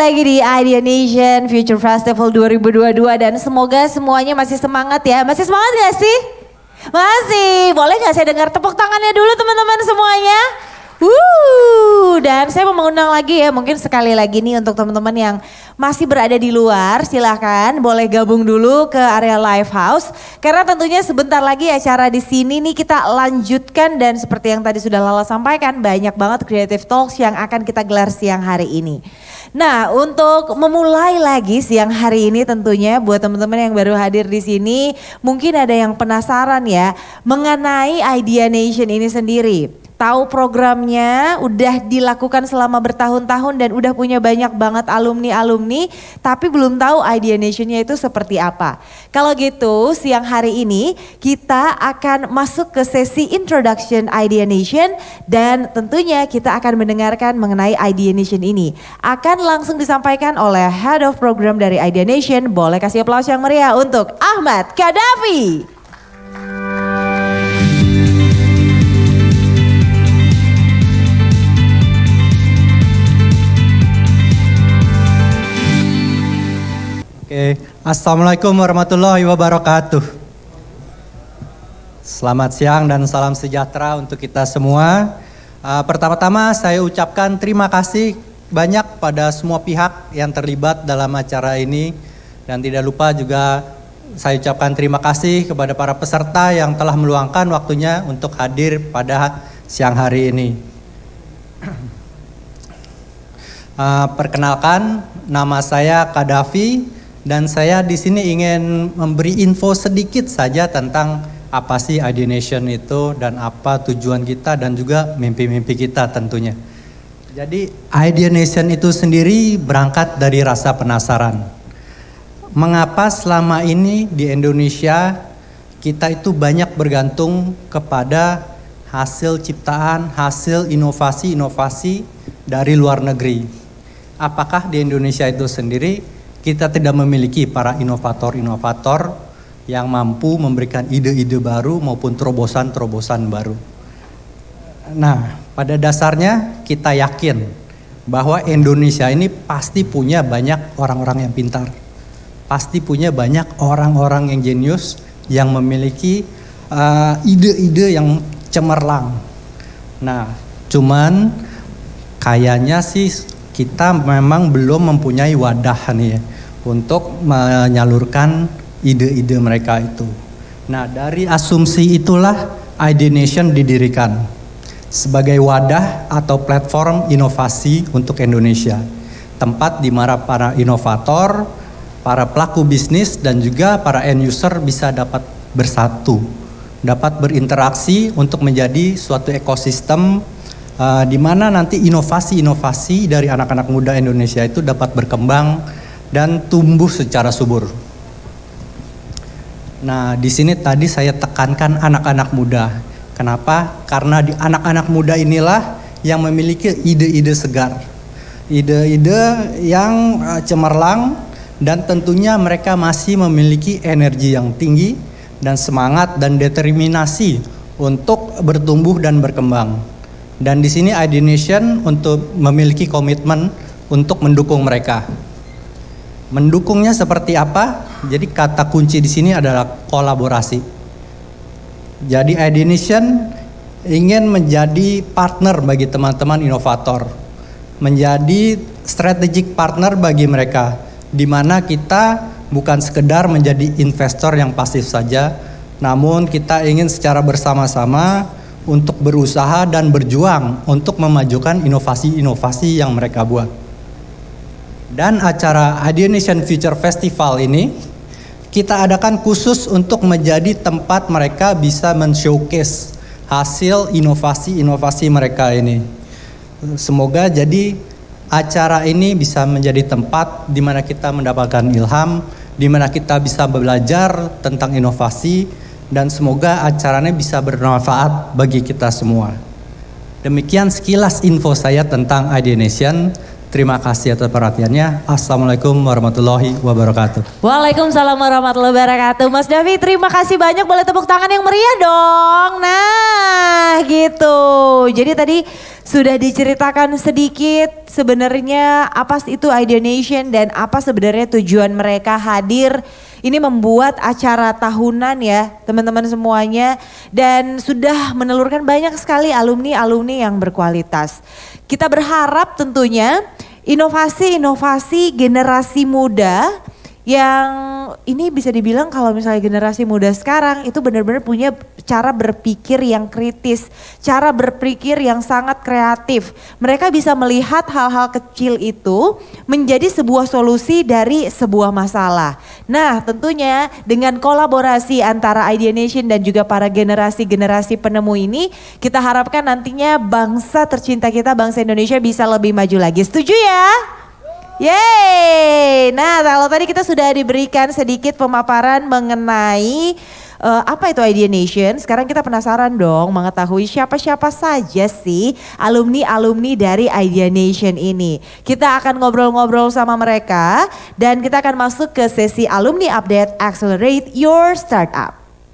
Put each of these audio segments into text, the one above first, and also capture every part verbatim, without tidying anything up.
lagi di Idea Nation Future Festival dua ribu dua puluh dua dan semoga semuanya masih semangat ya. Masih semangat gak sih? Masih. Boleh gak saya dengar tepuk tangannya dulu teman-teman semuanya? Wuh, dan saya mau mengundang lagi ya, mungkin sekali lagi nih untuk teman-teman yang masih berada di luar, silahkan boleh gabung dulu ke area live house. Karena tentunya sebentar lagi acara di sini nih kita lanjutkan dan seperti yang tadi sudah Lala sampaikan, banyak banget creative talks yang akan kita gelar siang hari ini. Nah, untuk memulai lagi siang hari ini tentunya buat teman-teman yang baru hadir di sini, mungkin ada yang penasaran ya mengenai Idea Nation ini sendiri. Tahu programnya, udah dilakukan selama bertahun-tahun dan udah punya banyak banget alumni-alumni, tapi belum tahu Idea Nation-nya itu seperti apa. Kalau gitu, siang hari ini kita akan masuk ke sesi Introduction Idea Nation dan tentunya kita akan mendengarkan mengenai Idea Nation ini. Akan langsung disampaikan oleh Head of Program dari Idea Nation. Boleh kasih aplaus yang meriah untuk Ahmad Kadafi. Oke, Assalamualaikum warahmatullahi wabarakatuh. Selamat siang dan salam sejahtera untuk kita semua. Uh, pertama-tama saya ucapkan terima kasih banyak pada semua pihak yang terlibat dalam acara ini. Dan tidak lupa juga saya ucapkan terima kasih kepada para peserta yang telah meluangkan waktunya untuk hadir pada siang hari ini. Uh, perkenalkan, nama saya Kadafi. Dan saya di sini ingin memberi info sedikit saja tentang apa sih Idea Nation itu dan apa tujuan kita dan juga mimpi-mimpi kita tentunya. Jadi Idea Nation itu sendiri berangkat dari rasa penasaran. Mengapa selama ini di Indonesia kita itu banyak bergantung kepada hasil ciptaan, hasil inovasi-inovasi dari luar negeri. Apakah di Indonesia itu sendiri kita tidak memiliki para inovator-inovator yang mampu memberikan ide-ide baru maupun terobosan-terobosan baru. Nah, pada dasarnya kita yakin bahwa Indonesia ini pasti punya banyak orang-orang yang pintar. Pasti punya banyak orang-orang yang jenius yang memiliki uh, ide-ide yang cemerlang. Nah, cuman kayaknya sih kita memang belum mempunyai wadah nih ya, untuk menyalurkan ide-ide mereka itu. Nah, dari asumsi itulah Idea Nation didirikan sebagai wadah atau platform inovasi untuk Indonesia. Tempat di mana para inovator, para pelaku bisnis dan juga para end user bisa dapat bersatu, dapat berinteraksi untuk menjadi suatu ekosistem Uh, di mana nanti inovasi-inovasi dari anak-anak muda Indonesia itu dapat berkembang dan tumbuh secara subur. Nah, di sini tadi saya tekankan anak-anak muda. Kenapa? Karena di anak-anak muda inilah yang memiliki ide-ide segar, ide-ide yang uh, cemerlang dan tentunya mereka masih memiliki energi yang tinggi dan semangat dan determinasi untuk bertumbuh dan berkembang. Dan di sini Idea Nation untuk memiliki komitmen untuk mendukung mereka. Mendukungnya seperti apa? Jadi kata kunci di sini adalah kolaborasi. Jadi Idea Nation ingin menjadi partner bagi teman-teman inovator, menjadi strategic partner bagi mereka, di mana kita bukan sekedar menjadi investor yang pasif saja, namun kita ingin secara bersama-sama untuk berusaha dan berjuang untuk memajukan inovasi-inovasi yang mereka buat. Dan acara Idea Nation Future Festival ini kita adakan khusus untuk menjadi tempat mereka bisa men-showcase hasil inovasi-inovasi mereka ini. Semoga jadi acara ini bisa menjadi tempat di mana kita mendapatkan ilham, di mana kita bisa belajar tentang inovasi, dan semoga acaranya bisa bermanfaat bagi kita semua. Demikian sekilas info saya tentang Idea Nation. Terima kasih atas perhatiannya. Assalamualaikum warahmatullahi wabarakatuh. Waalaikumsalam warahmatullahi wabarakatuh. Mas Davi, terima kasih banyak. Boleh tepuk tangan yang meriah dong. Nah gitu. Jadi tadi Sudah diceritakan sedikit sebenarnya apa itu Ideation dan apa sebenarnya tujuan mereka hadir. Ini membuat acara tahunan ya teman-teman semuanya. Dan sudah menelurkan banyak sekali alumni-alumni yang berkualitas. Kita berharap tentunya inovasi-inovasi generasi muda yang ini bisa dibilang kalau misalnya generasi muda sekarang itu benar-benar punya cara berpikir yang kritis, cara berpikir yang sangat kreatif. Mereka bisa melihat hal-hal kecil itu menjadi sebuah solusi dari sebuah masalah. Nah tentunya dengan kolaborasi antara Ideation dan juga para generasi-generasi penemu ini, kita harapkan nantinya bangsa tercinta kita, bangsa Indonesia bisa lebih maju lagi. Setuju ya? Yeay, nah kalau tadi kita sudah diberikan sedikit pemaparan mengenai uh, apa itu Ideation. Sekarang kita penasaran dong mengetahui siapa-siapa saja sih alumni-alumni dari Ideation ini. Kita akan ngobrol-ngobrol sama mereka dan kita akan masuk ke sesi Alumni Update Accelerate Your Startup.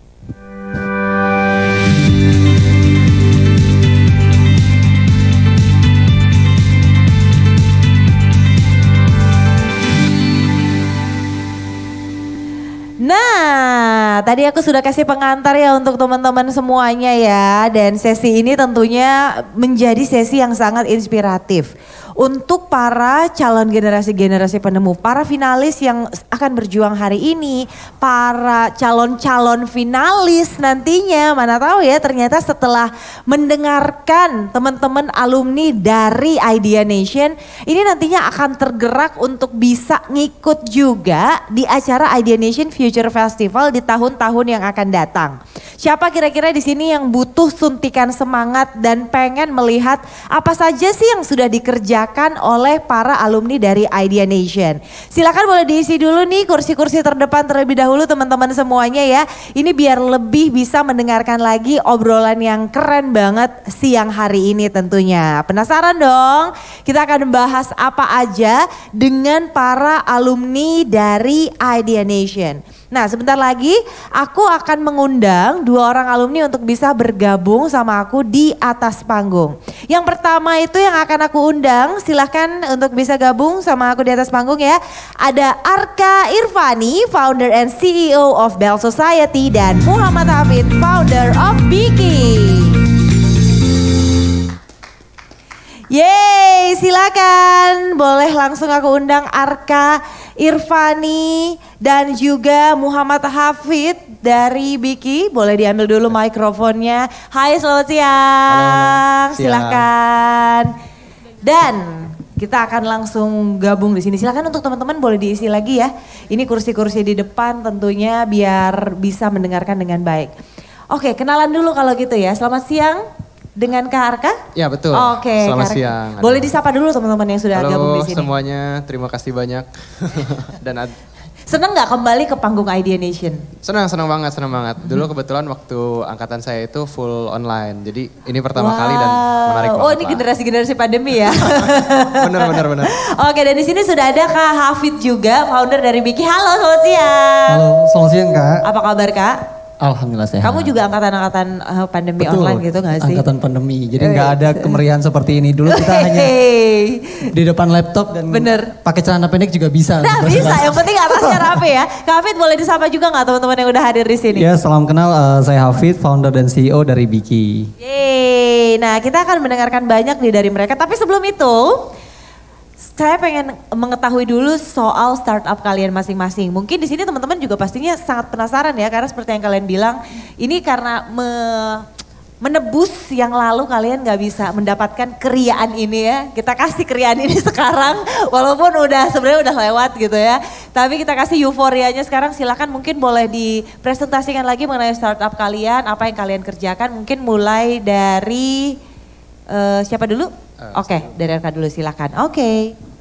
Nah, tadi aku sudah kasih pengantar ya untuk teman-teman semuanya ya. Dan sesi ini tentunya menjadi sesi yang sangat inspiratif. Untuk para calon generasi-generasi penemu, para finalis yang akan berjuang hari ini, para calon-calon finalis nantinya, mana tahu ya ternyata setelah mendengarkan teman-teman alumni dari Ideation, ini nantinya akan tergerak untuk bisa ngikut juga di acara Ideation Future Festival di tahun-tahun yang akan datang. Siapa kira-kira di sini yang butuh suntikan semangat dan pengen melihat apa saja sih yang sudah dikerjakan oleh para alumni dari Ideation? Silakan boleh diisi dulu nih kursi-kursi terdepan terlebih dahulu teman-teman semuanya ya. Ini biar lebih bisa mendengarkan lagi obrolan yang keren banget siang hari ini tentunya. Penasaran dong? Kita akan bahas apa aja dengan para alumni dari Ideation. Nah sebentar lagi aku akan mengundang dua orang alumni untuk bisa bergabung sama aku di atas panggung. Yang pertama itu yang akan aku undang, silahkan untuk bisa gabung sama aku di atas panggung ya. Ada Arka Irfani, founder and C E O of Bell Society, dan Muhammad Hafid, founder of Biki. Yeay, silakan. Boleh langsung aku undang Arka Irfani dan juga Muhammad Hafid dari Biki. Boleh diambil dulu mikrofonnya. Hai, selamat siang. Halo, silakan. Dan kita akan langsung gabung di sini. Silakan untuk teman-teman boleh diisi lagi ya. Ini kursi-kursi di depan tentunya biar bisa mendengarkan dengan baik. Oke, kenalan dulu kalau gitu ya. Selamat siang. Dengan Kak Arka? Ya betul. Oke, okay, selamat Kak siang. Boleh disapa dulu teman-teman yang sudah Halo, gabung di sini. Halo semuanya, terima kasih banyak. Dan ad- seneng nggak kembali ke panggung Ideation? Senang, senang banget, senang banget. Dulu kebetulan waktu angkatan saya itu full online, jadi ini pertama wow. kali dan menarik banget. Oh ini generasi-generasi pandemi ya? bener, bener, bener. Oke, dan di sini sudah ada Kak Hafid juga, founder dari Biki. Halo, selamat siang. Halo, selamat siang Kak. Apa kabar Kak? Alhamdulillah sehat. Kamu juga angkatan-angkatan uh, pandemi Betul, online gitu gak sih? Angkatan pandemi, jadi nggak ada kemeriahan seperti ini. Dulu kita hanya di depan laptop dan bener. Pakai celana pendek juga bisa. Nah bisa, yang penting atasnya rapi ya. Kak Hafid boleh disapa juga gak teman-teman yang udah hadir di sini? Ya, salam kenal, uh, saya Hafid, founder dan C E O dari Biki. Yeay, nah kita akan mendengarkan banyak nih dari mereka. Tapi sebelum itu, saya pengen mengetahui dulu soal startup kalian masing-masing. Mungkin di sini teman-teman juga pastinya sangat penasaran ya, karena seperti yang kalian bilang, ini karena me, menebus yang lalu kalian gak bisa mendapatkan keriaan ini ya. Kita kasih keriaan ini sekarang, walaupun udah sebenarnya udah lewat gitu ya. Tapi kita kasih euforianya sekarang. Silakan mungkin boleh dipresentasikan lagi mengenai startup kalian, apa yang kalian kerjakan. Mungkin mulai dari uh, siapa dulu? Uh, Oke, okay, dari Arka dulu silakan. Oke. Okay.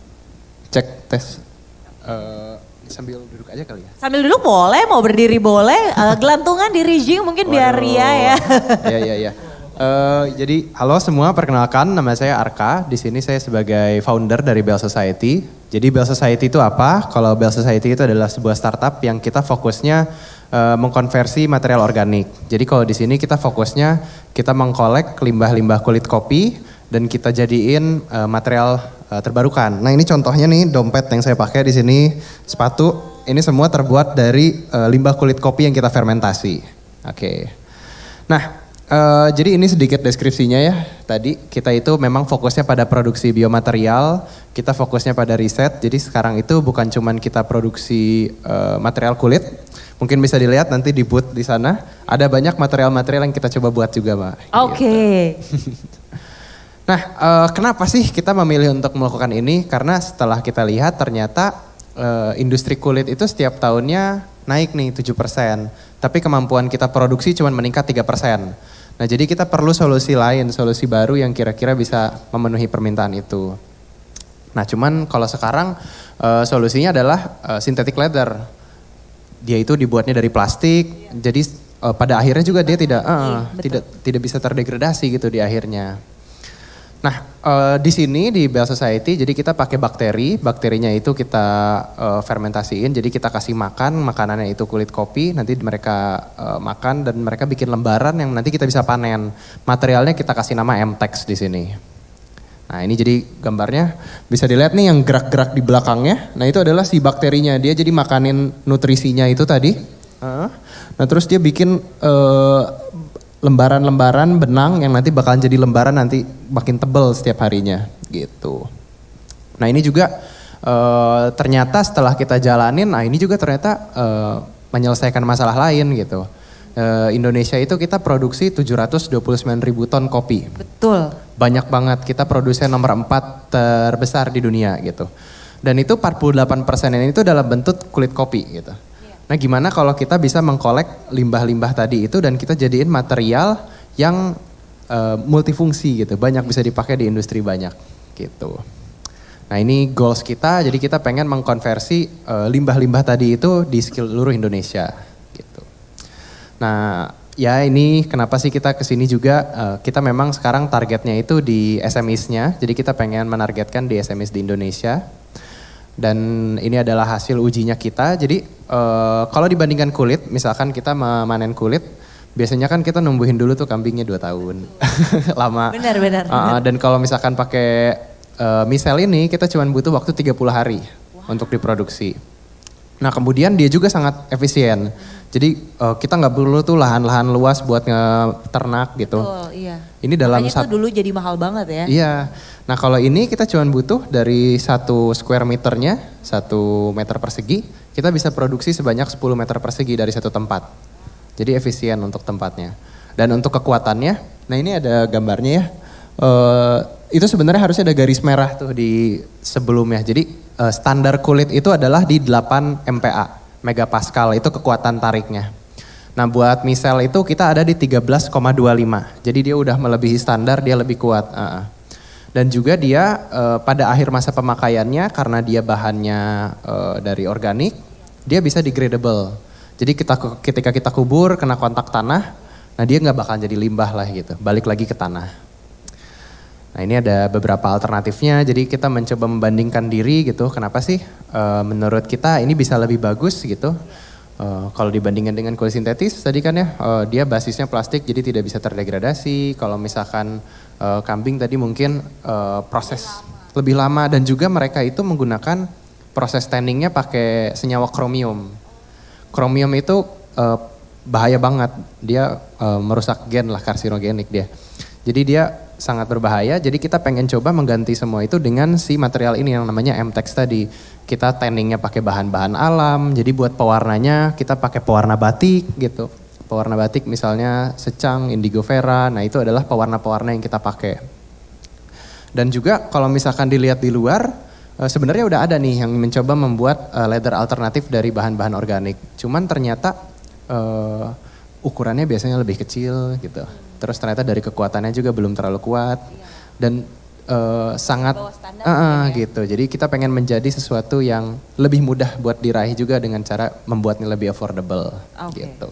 Cek tes. Uh, sambil duduk aja kali ya. Sambil duduk boleh, mau berdiri boleh. Uh, gelantungan di rigging mungkin Waduh. biar ria ya. Iya iya iya. Uh, jadi halo semua, perkenalkan nama saya Arka. Di sini saya sebagai founder dari Bell Society. Jadi Bell Society itu apa? Kalau Bell Society itu adalah sebuah startup yang kita fokusnya uh, mengkonversi material organik. Jadi kalau di sini kita fokusnya kita mengkolek limbah-limbah kulit kopi dan kita jadiin uh, material uh, terbarukan. Nah, ini contohnya nih dompet yang saya pakai di sini, sepatu, ini semua terbuat dari uh, limbah kulit kopi yang kita fermentasi. Oke. Okay. Nah, Uh, jadi ini sedikit deskripsinya ya. Tadi kita itu memang fokusnya pada produksi biomaterial, kita fokusnya pada riset. Jadi sekarang itu bukan cuman kita produksi uh, material kulit. Mungkin bisa dilihat nanti di booth di sana. Ada banyak material-material yang kita coba buat juga, Mbak. Oke. Okay. Gitu. Nah, uh, kenapa sih kita memilih untuk melakukan ini? Karena setelah kita lihat ternyata uh, industri kulit itu setiap tahunnya naik nih tujuh persen. Tapi kemampuan kita produksi cuma meningkat tiga persen. Nah, jadi kita perlu solusi lain, solusi baru yang kira-kira bisa memenuhi permintaan itu. Nah, cuman kalau sekarang uh, solusinya adalah uh, synthetic leather. Dia itu dibuatnya dari plastik, iya. jadi uh, pada akhirnya juga dia tidak uh, iya, tidak tidak bisa terdegradasi gitu di akhirnya. Nah, uh, di sini di Bell Society, jadi kita pakai bakteri, bakterinya itu kita uh, fermentasiin, jadi kita kasih makan, makanannya itu kulit kopi, nanti mereka uh, makan dan mereka bikin lembaran yang nanti kita bisa panen. Materialnya kita kasih nama M-Tex di sini. Nah, ini jadi gambarnya, bisa dilihat nih yang gerak-gerak di belakangnya, nah itu adalah si bakterinya, dia jadi makanin nutrisinya itu tadi. Uh, nah terus dia bikin uh, lembaran-lembaran benang yang nanti bakalan jadi lembaran nanti makin tebal setiap harinya gitu. Nah ini juga e, ternyata setelah kita jalanin, nah ini juga ternyata e, menyelesaikan masalah lain gitu. E, Indonesia itu kita produksi tujuh ratus dua puluh sembilan ribu ton kopi. Betul. Banyak banget, kita produsen nomor empat terbesar di dunia gitu. Dan itu empat puluh delapan persen ini itu dalam bentuk kulit kopi gitu. Nah, gimana kalau kita bisa mengkolek limbah-limbah tadi itu dan kita jadiin material yang uh, multifungsi gitu, banyak bisa dipakai di industri banyak gitu. Nah, ini goals kita, jadi kita pengen mengkonversi uh, limbah-limbah tadi itu di seluruh Indonesia gitu. Nah, ya ini kenapa sih kita kesini juga, uh, kita memang sekarang targetnya itu di S M Es-nya, jadi kita pengen menargetkan di S M Es di Indonesia. Dan ini adalah hasil ujinya kita, jadi uh, kalau dibandingkan kulit, misalkan kita memanen kulit, biasanya kan kita numbuhin dulu tuh kambingnya dua tahun, lama. Benar, benar. Uh, dan kalau misalkan pakai uh, misel ini, kita cuma butuh waktu tiga puluh hari wow. untuk diproduksi. Nah kemudian dia juga sangat efisien, jadi uh, kita nggak perlu tuh lahan-lahan luas buat ngeternak gitu. Betul, iya. Ini dalam makanya itu dulu jadi mahal banget ya. Iya. Nah kalau ini kita cuma butuh dari satu square meternya, satu meter persegi, kita bisa produksi sebanyak sepuluh meter persegi dari satu tempat. Jadi efisien untuk tempatnya. Dan untuk kekuatannya, nah ini ada gambarnya ya. Uh, itu sebenarnya harusnya ada garis merah tuh di sebelumnya. Jadi uh, standar kulit itu adalah di delapan M P A, megapascal itu kekuatan tariknya. Nah buat misel itu kita ada di tiga belas koma dua lima. Jadi dia udah melebihi standar, dia lebih kuat. Uh. Dan juga dia uh, pada akhir masa pemakaiannya karena dia bahannya uh, dari organik, dia bisa degradable. Jadi kita ketika kita kubur kena kontak tanah, nah dia nggak bakal jadi limbah lah gitu, balik lagi ke tanah. Nah ini ada beberapa alternatifnya, jadi kita mencoba membandingkan diri gitu, kenapa sih uh, menurut kita ini bisa lebih bagus gitu. Uh, kalau dibandingkan dengan kulit sintetis tadi kan ya, uh, dia basisnya plastik jadi tidak bisa terdegradasi. Kalau misalkan uh, kambing tadi mungkin uh, proses lebih lama. lebih lama dan juga mereka itu menggunakan proses tanningnya pakai senyawa kromium. Kromium itu uh, bahaya banget, dia uh, merusak gen lah, karsinogenik dia. Jadi dia sangat berbahaya, jadi kita pengen coba mengganti semua itu dengan si material ini yang namanya M-Tex tadi. Kita tanningnya pakai bahan-bahan alam, jadi buat pewarnanya kita pakai pewarna batik gitu. Pewarna batik misalnya secang, indigo vera, nah itu adalah pewarna-pewarna yang kita pakai. Dan juga kalau misalkan dilihat di luar, sebenarnya udah ada nih yang mencoba membuat leather alternatif dari bahan-bahan organik. Cuman ternyata uh, ukurannya biasanya lebih kecil gitu. Terus ternyata dari kekuatannya juga belum terlalu kuat dan uh, sangat uh, uh, ya. gitu. Jadi kita pengen menjadi sesuatu yang lebih mudah buat diraih juga dengan cara membuatnya lebih affordable okay. gitu.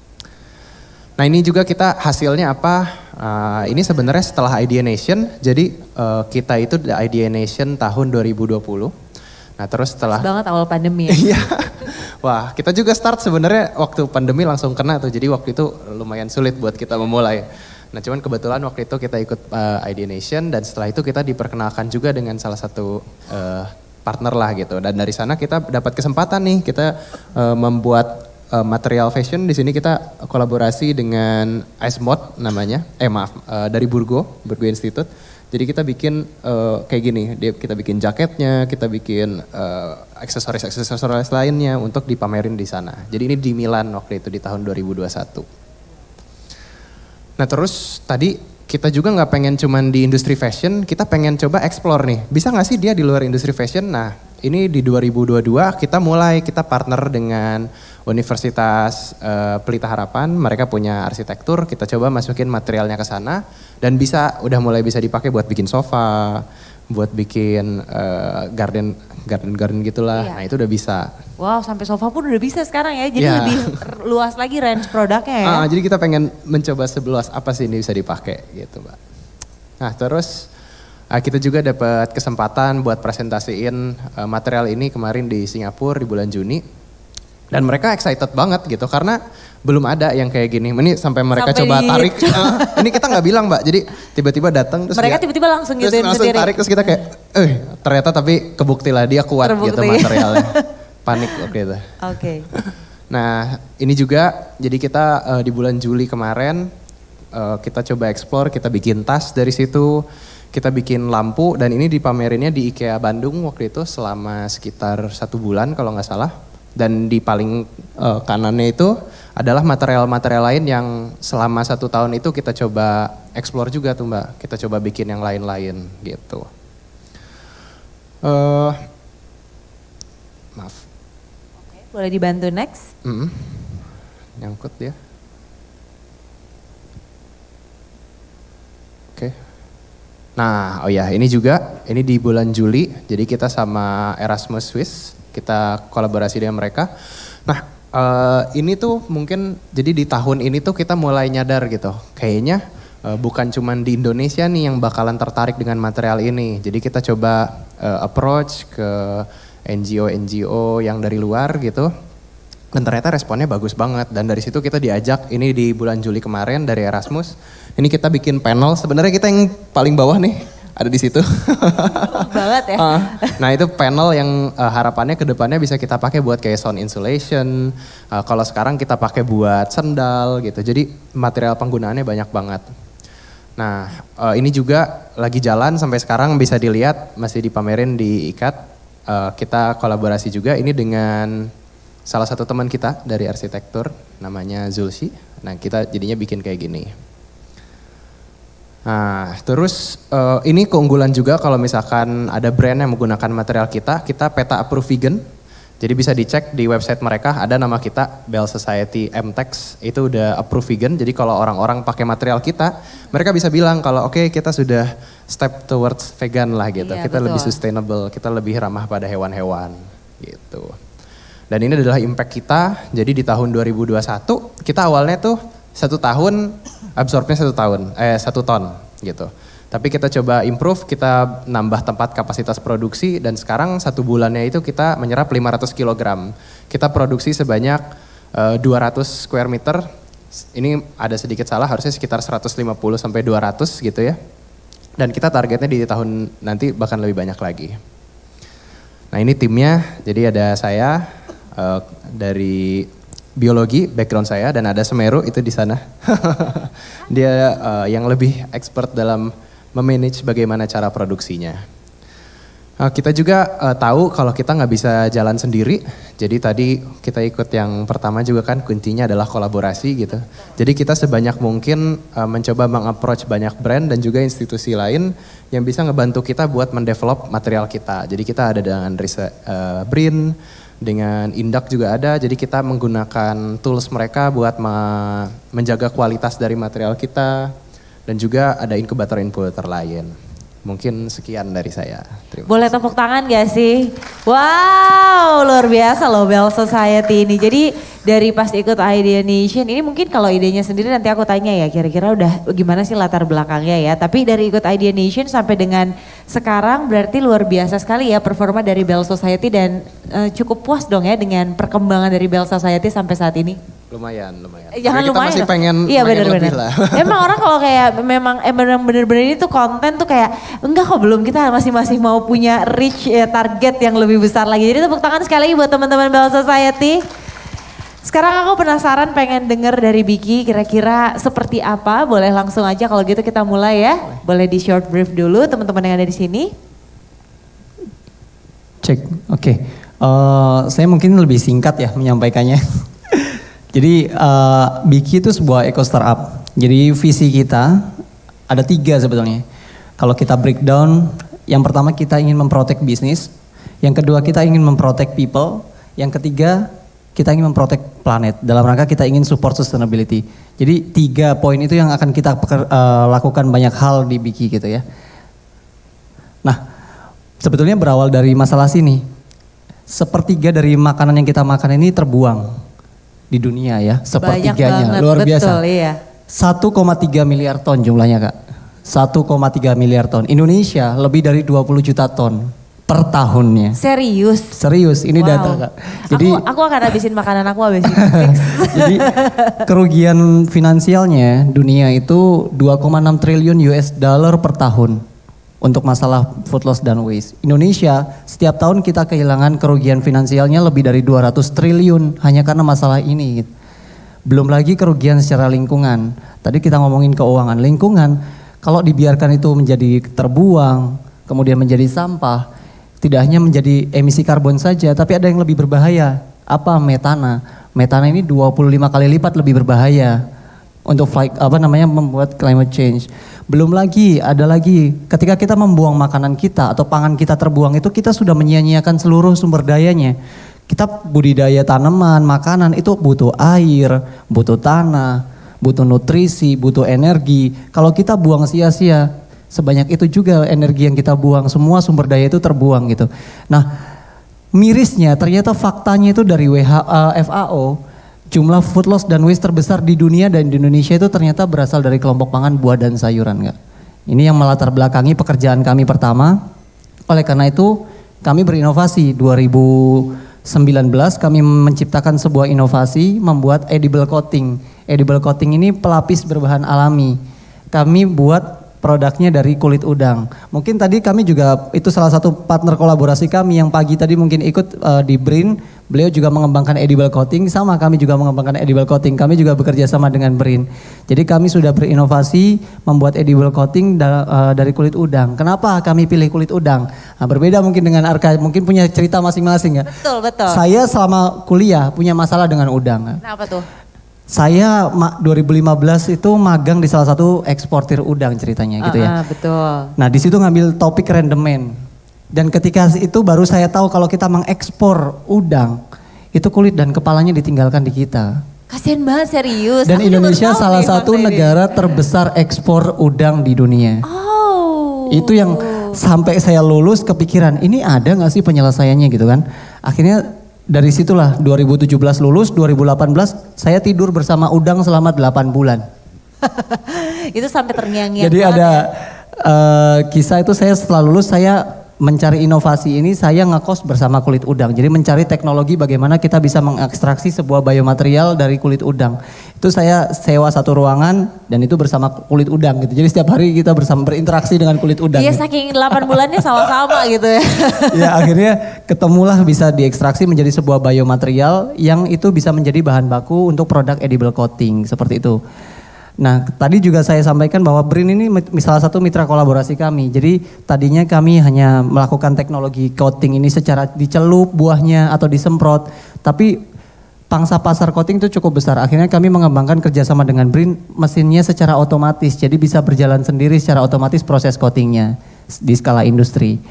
Nah ini juga kita hasilnya apa? Uh, ini sebenarnya setelah Ideation. Jadi uh, kita itu the Ideation tahun dua ribu dua puluh. Nah terus setelah pas banget awal pandemi ya. Iya. Wah, kita juga start sebenarnya waktu pandemi langsung kena tuh. Jadi waktu itu lumayan sulit buat kita memulai. Nah cuman kebetulan waktu itu kita ikut uh, Ideation dan setelah itu kita diperkenalkan juga dengan salah satu uh, partner lah gitu. Dan dari sana kita dapat kesempatan nih kita uh, membuat uh, material fashion. Di sini kita kolaborasi dengan Ice Mod namanya, eh maaf uh, dari Burgo, Burgo Institute. Jadi kita bikin uh, kayak gini, dia, kita bikin jaketnya, kita bikin uh, aksesoris-aksesoris lainnya untuk dipamerin di sana. Jadi ini di Milan waktu itu di tahun dua ribu dua puluh satu. Nah terus tadi kita juga nggak pengen cuman di industri fashion, kita pengen coba explore nih. Bisa nggak sih dia di luar industri fashion? Nah ini di dua ribu dua puluh dua kita mulai, kita partner dengan Universitas uh, Pelita Harapan, mereka punya arsitektur, kita coba masukin materialnya ke sana dan bisa udah mulai bisa dipakai buat bikin sofa, buat bikin uh, garden garden garden gitulah. Iya. Nah itu udah bisa. Wow, sampai sofa pun udah bisa sekarang ya. Jadi yeah. lebih luas lagi range produknya ya. Uh, jadi kita pengen mencoba sebeluas apa sih ini bisa dipakai gitu, Mbak. Nah, terus uh, kita juga dapat kesempatan buat presentasiin uh, material ini kemarin di Singapura di bulan Juni. Dan mereka excited banget gitu karena belum ada yang kayak gini. Ini sampai mereka sampai coba di... tarik. Uh, ini kita nggak bilang Mbak. Jadi tiba-tiba datang terus mereka tiba-tiba langsung gitu langsung sendiri. tarik terus kita kayak, eh ternyata tapi kebukti lah dia kuat Terbukti. gitu materialnya. Panik waktu itu. Oke. Okay. Nah ini juga jadi kita uh, di bulan Juli kemarin uh, kita coba explore, kita bikin tas dari situ. Kita bikin lampu dan ini dipamerinnya di IKEA Bandung waktu itu selama sekitar satu bulan kalau nggak salah. Dan di paling uh, kanannya itu adalah material-material lain yang selama satu tahun itu kita coba explore juga tuh Mbak. Kita coba bikin yang lain-lain gitu. Uh, maaf. Oke, boleh dibantu next? Mm-hmm. Nyangkut dia. Oke. Okay. Nah, oh ya ini juga, ini di bulan Juli. Jadi kita sama Erasmus Swiss. Kita kolaborasi dengan mereka. Nah uh, ini tuh mungkin jadi di tahun ini tuh kita mulai nyadar gitu. Kayaknya uh, bukan cuman di Indonesia nih yang bakalan tertarik dengan material ini. Jadi kita coba uh, approach ke N G O N G O yang dari luar gitu. Dan ternyata responnya bagus banget. Dan dari situ kita diajak ini di bulan Juli kemarin dari Erasmus. Ini kita bikin panel. Sebenarnya kita yang paling bawah nih. Ada di situ. Banget ya. Uh, nah itu panel yang uh, harapannya ke depannya bisa kita pakai buat kayak sound insulation. Uh, kalau sekarang kita pakai buat sendal gitu. Jadi material penggunaannya banyak banget. Nah uh, ini juga lagi jalan sampai sekarang bisa dilihat masih dipamerin di I C A D. Uh, kita kolaborasi juga ini dengan salah satu teman kita dari arsitektur namanya Zulsi. Nah kita jadinya bikin kayak gini. Nah, terus uh, ini keunggulan juga kalau misalkan ada brand yang menggunakan material kita, kita peta approve vegan. Jadi bisa dicek di website mereka, ada nama kita Bell Society M Tex, itu udah approve vegan. Jadi kalau orang-orang pakai material kita, mereka bisa bilang kalau oke okay, kita sudah step towards vegan lah gitu. Iya, kita betul. Lebih sustainable, kita lebih ramah pada hewan-hewan gitu. Dan ini adalah impact kita, jadi di tahun dua ribu dua puluh satu kita awalnya tuh satu tahun absorbnya satu tahun, eh satu ton gitu. Tapi kita coba improve, kita nambah tempat kapasitas produksi dan sekarang satu bulannya itu kita menyerap lima ratus kilogram. Kita produksi sebanyak uh, dua ratus square meter. Ini ada sedikit salah, harusnya sekitar seratus lima puluh sampai dua ratus gitu ya. Dan kita targetnya di tahun nanti bahkan lebih banyak lagi. Nah ini timnya, jadi ada saya uh, dari biologi, background saya, dan ada Semeru itu di sana. Dia uh, yang lebih expert dalam memanage bagaimana cara produksinya. Uh, kita juga uh, tahu kalau kita nggak bisa jalan sendiri. Jadi tadi kita ikut yang pertama juga kan kuncinya adalah kolaborasi gitu. Jadi kita sebanyak mungkin uh, mencoba meng-approach banyak brand dan juga institusi lain yang bisa ngebantu kita buat mendevelop material kita. Jadi kita ada dengan riset uh, B R I N, dengan Indak juga ada, jadi kita menggunakan tools mereka buat me- menjaga kualitas dari material kita dan juga ada inkubator-inkubator lain. Mungkin sekian dari saya. Terima Boleh kasih. tepuk tangan gak sih? Wow, luar biasa loh Bell Society ini. Jadi dari pas ikut Ideation ini mungkin kalau idenya sendiri nanti aku tanya ya kira-kira udah gimana sih latar belakangnya ya. Tapi dari ikut Ideation sampai dengan sekarang berarti luar biasa sekali ya performa dari Bell Society dan uh, cukup puas dong ya dengan perkembangan dari Bell Society sampai saat ini. Lumayan, lumayan. Eh, jangan kita lumayan. masih pengen, iya, pengen bener, lebih bener. lah. Emang orang kalau kayak memang emang bener-bener ini tuh konten tuh kayak enggak kok belum, kita masih masih mau punya reach ya, target yang lebih besar lagi. Jadi tepuk tangan sekali lagi buat teman-teman Bell Society. Sekarang aku penasaran pengen denger dari Biki kira-kira seperti apa. Boleh langsung aja kalau gitu kita mulai ya. Boleh di short brief dulu teman-teman yang ada di sini. Cek, oke. Okay. Uh, saya mungkin lebih singkat ya menyampaikannya. Jadi uh, Biki itu sebuah eco startup. Jadi visi kita ada tiga sebetulnya. Kalau kita breakdown, yang pertama kita ingin memprotek bisnis, yang kedua kita ingin memprotek people, yang ketiga kita ingin memprotek planet. Dalam rangka kita ingin support sustainability. Jadi tiga poin itu yang akan kita uh, lakukan banyak hal di Biki gitu ya. Nah, sebetulnya berawal dari masalah sini. Sepertiga dari makanan yang kita makan ini terbuang di dunia ya, sepertiganya, banget, luar biasa. Betul, iya. satu koma tiga miliar ton jumlahnya Kak. satu koma tiga miliar ton. Indonesia lebih dari dua puluh juta ton per tahunnya. Serius? Serius, ini wow. data Kak. Jadi aku, aku akan habisin makanan aku habis ini. Jadi kerugian finansialnya dunia itu dua koma enam triliun U S dollar per tahun. Untuk masalah food loss dan waste. Indonesia setiap tahun kita kehilangan kerugian finansialnya lebih dari dua ratus triliun hanya karena masalah ini. Belum lagi kerugian secara lingkungan. Tadi kita ngomongin keuangan. Lingkungan kalau dibiarkan itu menjadi terbuang, kemudian menjadi sampah, tidak hanya menjadi emisi karbon saja, tapi ada yang lebih berbahaya. Apa? Metana. Metana ini dua puluh lima kali lipat lebih berbahaya untuk flight, apa namanya membuat climate change. Belum lagi, ada lagi, ketika kita membuang makanan kita atau pangan kita terbuang itu kita sudah menyia-nyiakan seluruh sumber dayanya. Kita budidaya tanaman, makanan itu butuh air, butuh tanah, butuh nutrisi, butuh energi. Kalau kita buang sia-sia, sebanyak itu juga energi yang kita buang, semua sumber daya itu terbuang gitu. Nah, mirisnya ternyata faktanya itu dari W H O, F A O, jumlah food loss dan waste terbesar di dunia dan di Indonesia itu ternyata berasal dari kelompok pangan buah dan sayuran Kak. Ini yang melatar belakangi pekerjaan kami pertama. Oleh karena itu kami berinovasi. dua ribu sembilan belas kami menciptakan sebuah inovasi membuat edible coating. Edible coating ini pelapis berbahan alami. Kami buat produknya dari kulit udang. Mungkin tadi kami juga, itu salah satu partner kolaborasi kami yang pagi tadi mungkin ikut uh, di BRIN. Beliau juga mengembangkan edible coating, sama kami juga mengembangkan edible coating. Kami juga bekerja sama dengan BRIN. Jadi kami sudah berinovasi membuat edible coating da, uh, dari kulit udang. Kenapa kami pilih kulit udang? Nah, berbeda mungkin dengan Arka, mungkin punya cerita masing-masing ya. Betul, betul. Saya selama kuliah punya masalah dengan udang. Kenapa tuh? Saya dua ribu lima belas itu magang di salah satu eksportir udang ceritanya gitu ya. Uh, uh, betul. Nah di situ ngambil topik rendemen. Dan ketika itu baru saya tahu kalau kita mengekspor udang, itu kulit dan kepalanya ditinggalkan di kita. Kasian banget, serius. Dan Aku Indonesia salah nih, satu negara ini. terbesar ekspor udang di dunia. Oh. Itu yang sampai saya lulus kepikiran, ini ada gak sih penyelesaiannya gitu kan. Akhirnya dari situlah dua ribu tujuh belas lulus, dua ribu delapan belas saya tidur bersama udang selama delapan bulan. Itu sampai terngiang-ngiang. Jadi ada ya? uh, kisah itu saya setelah lulus saya mencari inovasi ini, saya ngekos bersama kulit udang. Jadi mencari teknologi bagaimana kita bisa mengekstraksi sebuah biomaterial dari kulit udang. Itu saya sewa satu ruangan dan itu bersama kulit udang gitu. Jadi setiap hari kita bersama berinteraksi dengan kulit udang. Iya, gitu. saking delapan bulannya sama-sama gitu ya. Ya akhirnya ketemulah bisa diekstraksi menjadi sebuah biomaterial yang itu bisa menjadi bahan baku untuk produk edible coating seperti itu. Nah tadi juga saya sampaikan bahwa BRIN ini salah satu mitra kolaborasi kami. Jadi tadinya kami hanya melakukan teknologi coating ini secara dicelup buahnya atau disemprot. Tapi pangsa pasar coating itu cukup besar. Akhirnya kami mengembangkan kerjasama dengan BRIN mesinnya secara otomatis. Jadi bisa berjalan sendiri secara otomatis proses coatingnya di skala industri.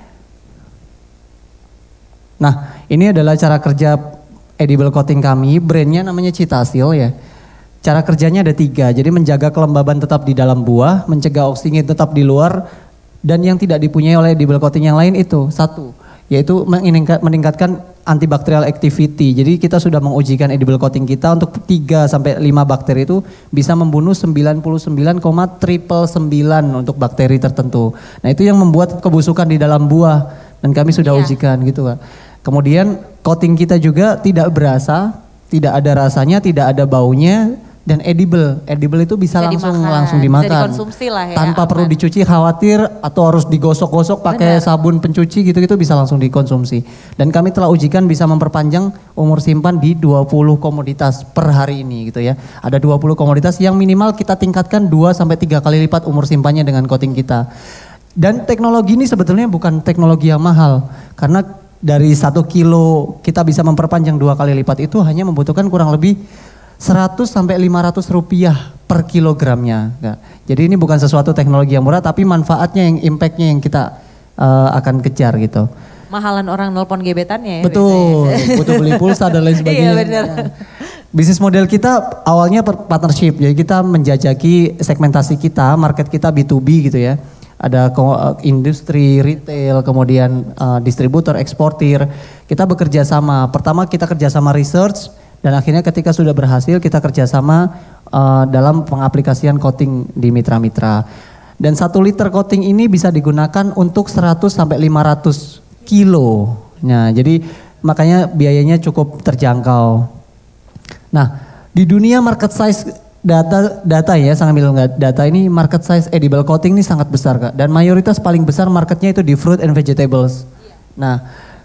Nah ini adalah cara kerja edible coating kami. Brandnya namanya Citasil ya. Cara kerjanya ada tiga, jadi menjaga kelembaban tetap di dalam buah, mencegah oksigen tetap di luar, dan yang tidak dipunyai oleh edible coating yang lain itu satu, yaitu meningkatkan antibacterial activity. Jadi kita sudah mengujikan edible coating kita untuk tiga sampai lima bakteri itu bisa membunuh sembilan puluh sembilan koma sembilan sembilan untuk bakteri tertentu. Nah itu yang membuat kebusukan di dalam buah, dan kami sudah yeah. ujikan gitu Kak. Kemudian coating kita juga tidak berasa, tidak ada rasanya, tidak ada baunya, dan edible. Edible itu bisa, Bisa langsung dimakan, langsung bisa dimakan. dikonsumsi lah ya, Tanpa aman. perlu dicuci khawatir atau harus digosok-gosok pakai Benar. sabun pencuci gitu-gitu, bisa langsung dikonsumsi. Dan kami telah ujikan bisa memperpanjang umur simpan di dua puluh komoditas per hari ini gitu ya. Ada dua puluh komoditas yang minimal kita tingkatkan dua sampai tiga kali lipat umur simpannya dengan coating kita. Dan teknologi ini sebetulnya bukan teknologi yang mahal, karena dari satu kilo kita bisa memperpanjang dua kali lipat itu hanya membutuhkan kurang lebih seratus sampai lima ratus rupiah per kilogramnya. Jadi ini bukan sesuatu teknologi yang murah, tapi manfaatnya yang impactnya yang kita uh, akan kejar gitu. Mahalan orang nelpon gebetannya ya. Betul, biasanya. butuh beli pulsa dan lain sebagainya. Iya benar. Bisnis model kita awalnya partnership, jadi kita menjajaki segmentasi kita, market kita B to B gitu ya. Ada industri, retail, kemudian uh, distributor, eksportir. Kita bekerja sama. Pertama kita kerjasama research, dan akhirnya ketika sudah berhasil kita kerjasama uh, dalam pengaplikasian coating di mitra-mitra. Dan satu liter coating ini bisa digunakan untuk seratus sampai lima ratus kilo. Nah, jadi makanya biayanya cukup terjangkau. Nah, di dunia market size data data ya, sambil nggak data ini market size edible coating ini sangat besar Kak. Dan mayoritas paling besar marketnya itu di fruit and vegetables. Nah,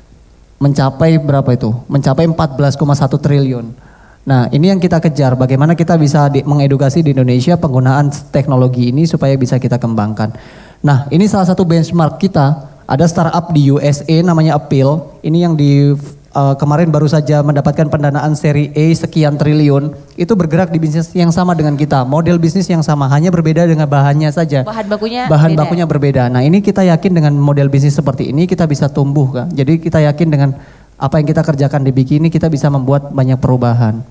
mencapai berapa itu? Mencapai empat belas koma satu triliun. Nah, ini yang kita kejar. Bagaimana kita bisa di, mengedukasi di Indonesia penggunaan teknologi ini supaya bisa kita kembangkan. Nah, ini salah satu benchmark kita. Ada startup di U S A namanya Appeal. Ini yang di uh, kemarin baru saja mendapatkan pendanaan seri A sekian triliun. Itu bergerak di bisnis yang sama dengan kita. Model bisnis yang sama, hanya berbeda dengan bahannya saja. Bahan bakunya Bahan beda. bakunya berbeda. Nah, ini kita yakin dengan model bisnis seperti ini kita bisa tumbuh Kak. Jadi kita yakin dengan apa yang kita kerjakan di Biki ini kita bisa membuat banyak perubahan.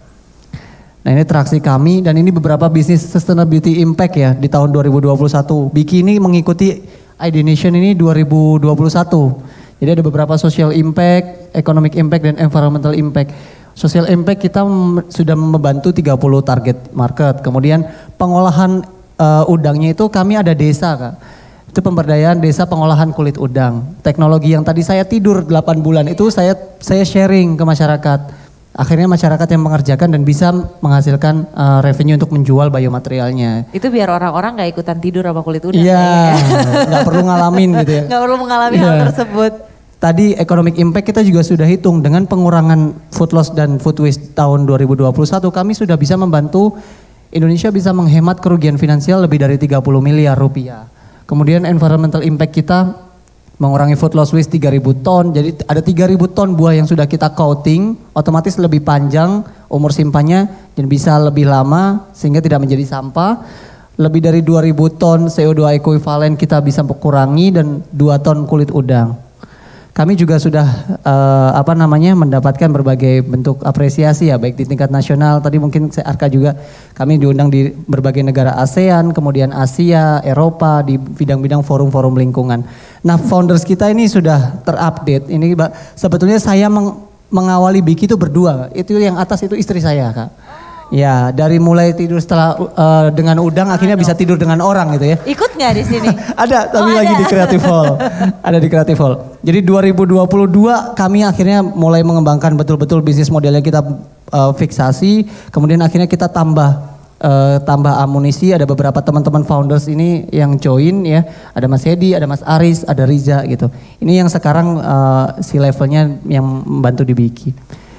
Nah, ini traksi kami dan ini beberapa bisnis sustainability impact ya di tahun dua ribu dua puluh satu. Biki ini mengikuti Ideation ini dua ribu dua puluh satu. Jadi ada beberapa social impact, economic impact, dan environmental impact. Social impact kita sudah membantu tiga puluh target market. Kemudian pengolahan uh, udangnya itu kami ada desa Kak. Itu pemberdayaan desa pengolahan kulit udang. Teknologi yang tadi saya tidur delapan bulan itu saya saya sharing ke masyarakat. Akhirnya masyarakat yang mengerjakan dan bisa menghasilkan uh, revenue untuk menjual biomaterialnya. Itu biar orang-orang gak ikutan tidur sama kulit udang. Iya, nggak perlu ngalamin gitu ya. Gak perlu mengalami Iya. hal tersebut. Tadi economic impact kita juga sudah hitung dengan pengurangan food loss dan food waste tahun dua ribu dua puluh satu kami sudah bisa membantu Indonesia bisa menghemat kerugian finansial lebih dari tiga puluh miliar rupiah. Kemudian environmental impact kita mengurangi food loss waste tiga ribu ton. Jadi ada tiga ribu ton buah yang sudah kita coating, otomatis lebih panjang umur simpannya dan bisa lebih lama sehingga tidak menjadi sampah. Lebih dari dua ribu ton C O dua equivalent kita bisa kurangi dan dua ton kulit udang. Kami juga sudah uh, apa namanya mendapatkan berbagai bentuk apresiasi ya baik di tingkat nasional. Tadi mungkin saya Arka juga kami diundang di berbagai negara ASEAN, kemudian Asia, Eropa di bidang-bidang forum-forum lingkungan. Nah, founders kita ini sudah terupdate. Ini sebetulnya saya meng, mengawali Biki itu berdua. Itu yang atas itu istri saya, Kak. Ya, dari mulai tidur setelah uh, dengan udang akhirnya bisa tidur dengan orang gitu ya. Ikut nggak di sini? Ada, tapi Oh, lagi ada. di Creative Hall. Ada di Creative Hall. Jadi dua ribu dua puluh dua kami akhirnya mulai mengembangkan betul-betul bisnis modelnya kita uh, fiksasi. Kemudian akhirnya kita tambah uh, tambah amunisi. Ada beberapa teman-teman founders ini yang join ya. Ada Mas Hedi, ada Mas Aris, ada Riza gitu. Ini yang sekarang uh, si levelnya yang membantu di Biki.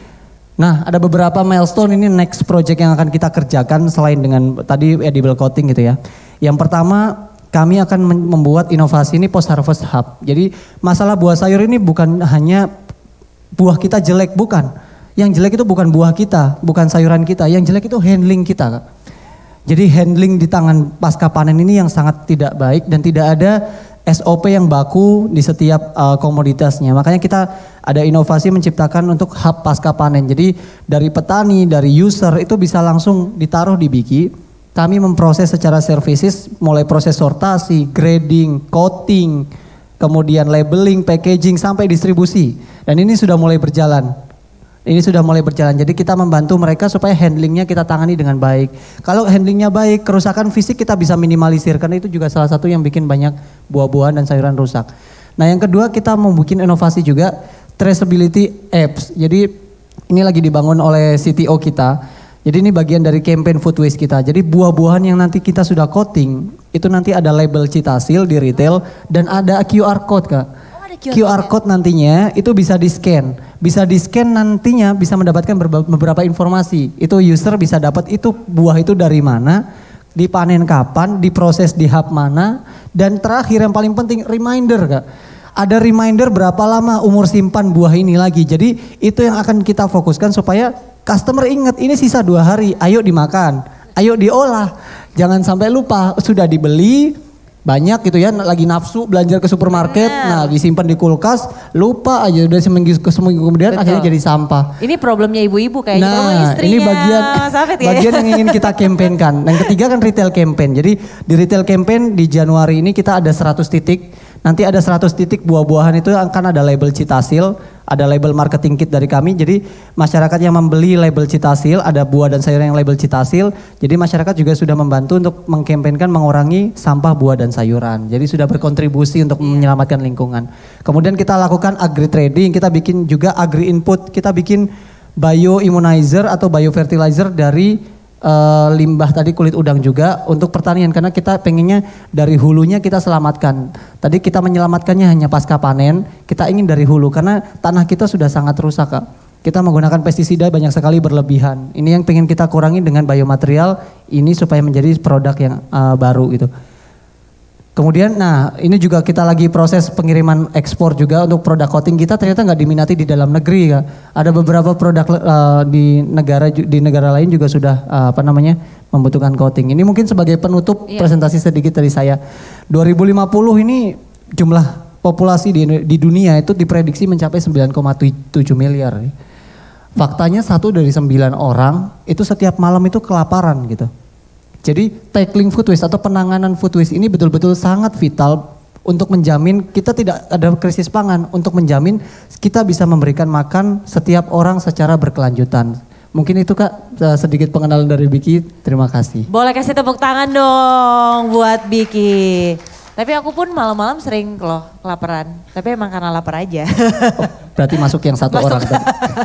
Nah, ada beberapa milestone ini next project yang akan kita kerjakan selain dengan tadi edible coating gitu ya. Yang pertama, kami akan membuat inovasi ini post harvest hub. Jadi masalah buah sayur ini bukan hanya buah kita jelek, bukan. Yang jelek itu bukan buah kita, bukan sayuran kita. Yang jelek itu handling kita, Kak. Jadi handling di tangan pasca panen ini yang sangat tidak baik dan tidak ada S O P yang baku di setiap uh, komoditasnya. Makanya kita ada inovasi menciptakan untuk hub pasca panen. Jadi dari petani, dari user itu bisa langsung ditaruh di Biki. Kami memproses secara services mulai proses sortasi, grading, coating, kemudian labeling, packaging sampai distribusi. Dan ini sudah mulai berjalan. Ini sudah mulai berjalan. Jadi kita membantu mereka supaya handlingnya kita tangani dengan baik. Kalau handlingnya baik, kerusakan fisik kita bisa minimalisir. Karena itu juga salah satu yang bikin banyak buah-buahan dan sayuran rusak. Nah yang kedua kita membuat inovasi juga traceability apps. Jadi Ini lagi dibangun oleh C T O kita. Jadi ini bagian dari campaign food waste kita. Jadi buah-buahan yang nanti kita sudah coating, itu nanti ada label Citasil di retail dan ada Q R code Kak. Oh, ada Q R code nantinya itu bisa di-scan. Bisa di-scan nantinya bisa mendapatkan beberapa informasi. Itu user bisa dapat itu buah itu dari mana, dipanen kapan, diproses di hub mana, dan terakhir yang paling penting reminder Kak. Ada reminder berapa lama umur simpan buah ini lagi. Jadi itu yang akan kita fokuskan supaya customer ingat ini sisa dua hari, ayo dimakan, ayo diolah. Jangan sampai lupa, sudah dibeli banyak gitu ya, lagi nafsu belanja ke supermarket, nah, nah disimpan di kulkas, lupa aja udah seminggu ke seminggu kemudian Betul. Akhirnya jadi sampah. Ini problemnya ibu-ibu kayaknya, nah, problem istrinya. Ini bagian, Safet, ya? bagian yang ingin kita campaignkan. Yang ketiga kan retail campaign. Jadi di retail campaign di Januari ini kita ada seratus titik. Nanti ada seratus titik buah-buahan itu akan ada label Citasil, ada label marketing kit dari kami. Jadi masyarakat yang membeli label Citasil, ada buah dan sayuran yang label Citasil. Jadi masyarakat juga sudah membantu untuk mengkampanyekan mengurangi sampah buah dan sayuran. Jadi sudah berkontribusi untuk menyelamatkan lingkungan. Kemudian kita lakukan agri trading, kita bikin juga agri input, kita bikin bioimmunizer atau biofertilizer dari Uh, limbah tadi kulit udang juga untuk pertanian karena kita pengennya dari hulunya kita selamatkan. Tadi kita menyelamatkannya hanya pasca panen, kita ingin dari hulu karena tanah kita sudah sangat rusak Kak. Kita menggunakan pestisida banyak sekali berlebihan. Ini yang pengen kita kurangi dengan biomaterial ini supaya menjadi produk yang uh, baru gitu. Kemudian nah ini juga kita lagi proses pengiriman ekspor juga untuk produk coating kita ternyata nggak diminati di dalam negeri Kak. Ada beberapa produk uh, di negara di negara lain juga sudah uh, apa namanya membutuhkan coating. Ini mungkin sebagai penutup yeah. presentasi sedikit dari saya. dua ribu lima puluh ini jumlah populasi di, di dunia itu diprediksi mencapai sembilan koma tujuh miliar. Faktanya satu dari sembilan orang itu setiap malam itu kelaparan gitu. Jadi tackling food waste atau penanganan food waste ini betul-betul sangat vital untuk menjamin kita tidak ada krisis pangan, untuk menjamin kita bisa memberikan makan setiap orang secara berkelanjutan. Mungkin itu Kak sedikit pengenalan dari Biki, terima kasih. Boleh kasih tepuk tangan dong buat Biki. Tapi aku pun malam-malam sering loh kelaparan, tapi emang karena lapar aja. Oh, berarti masuk yang satu masuk. Orang tadi.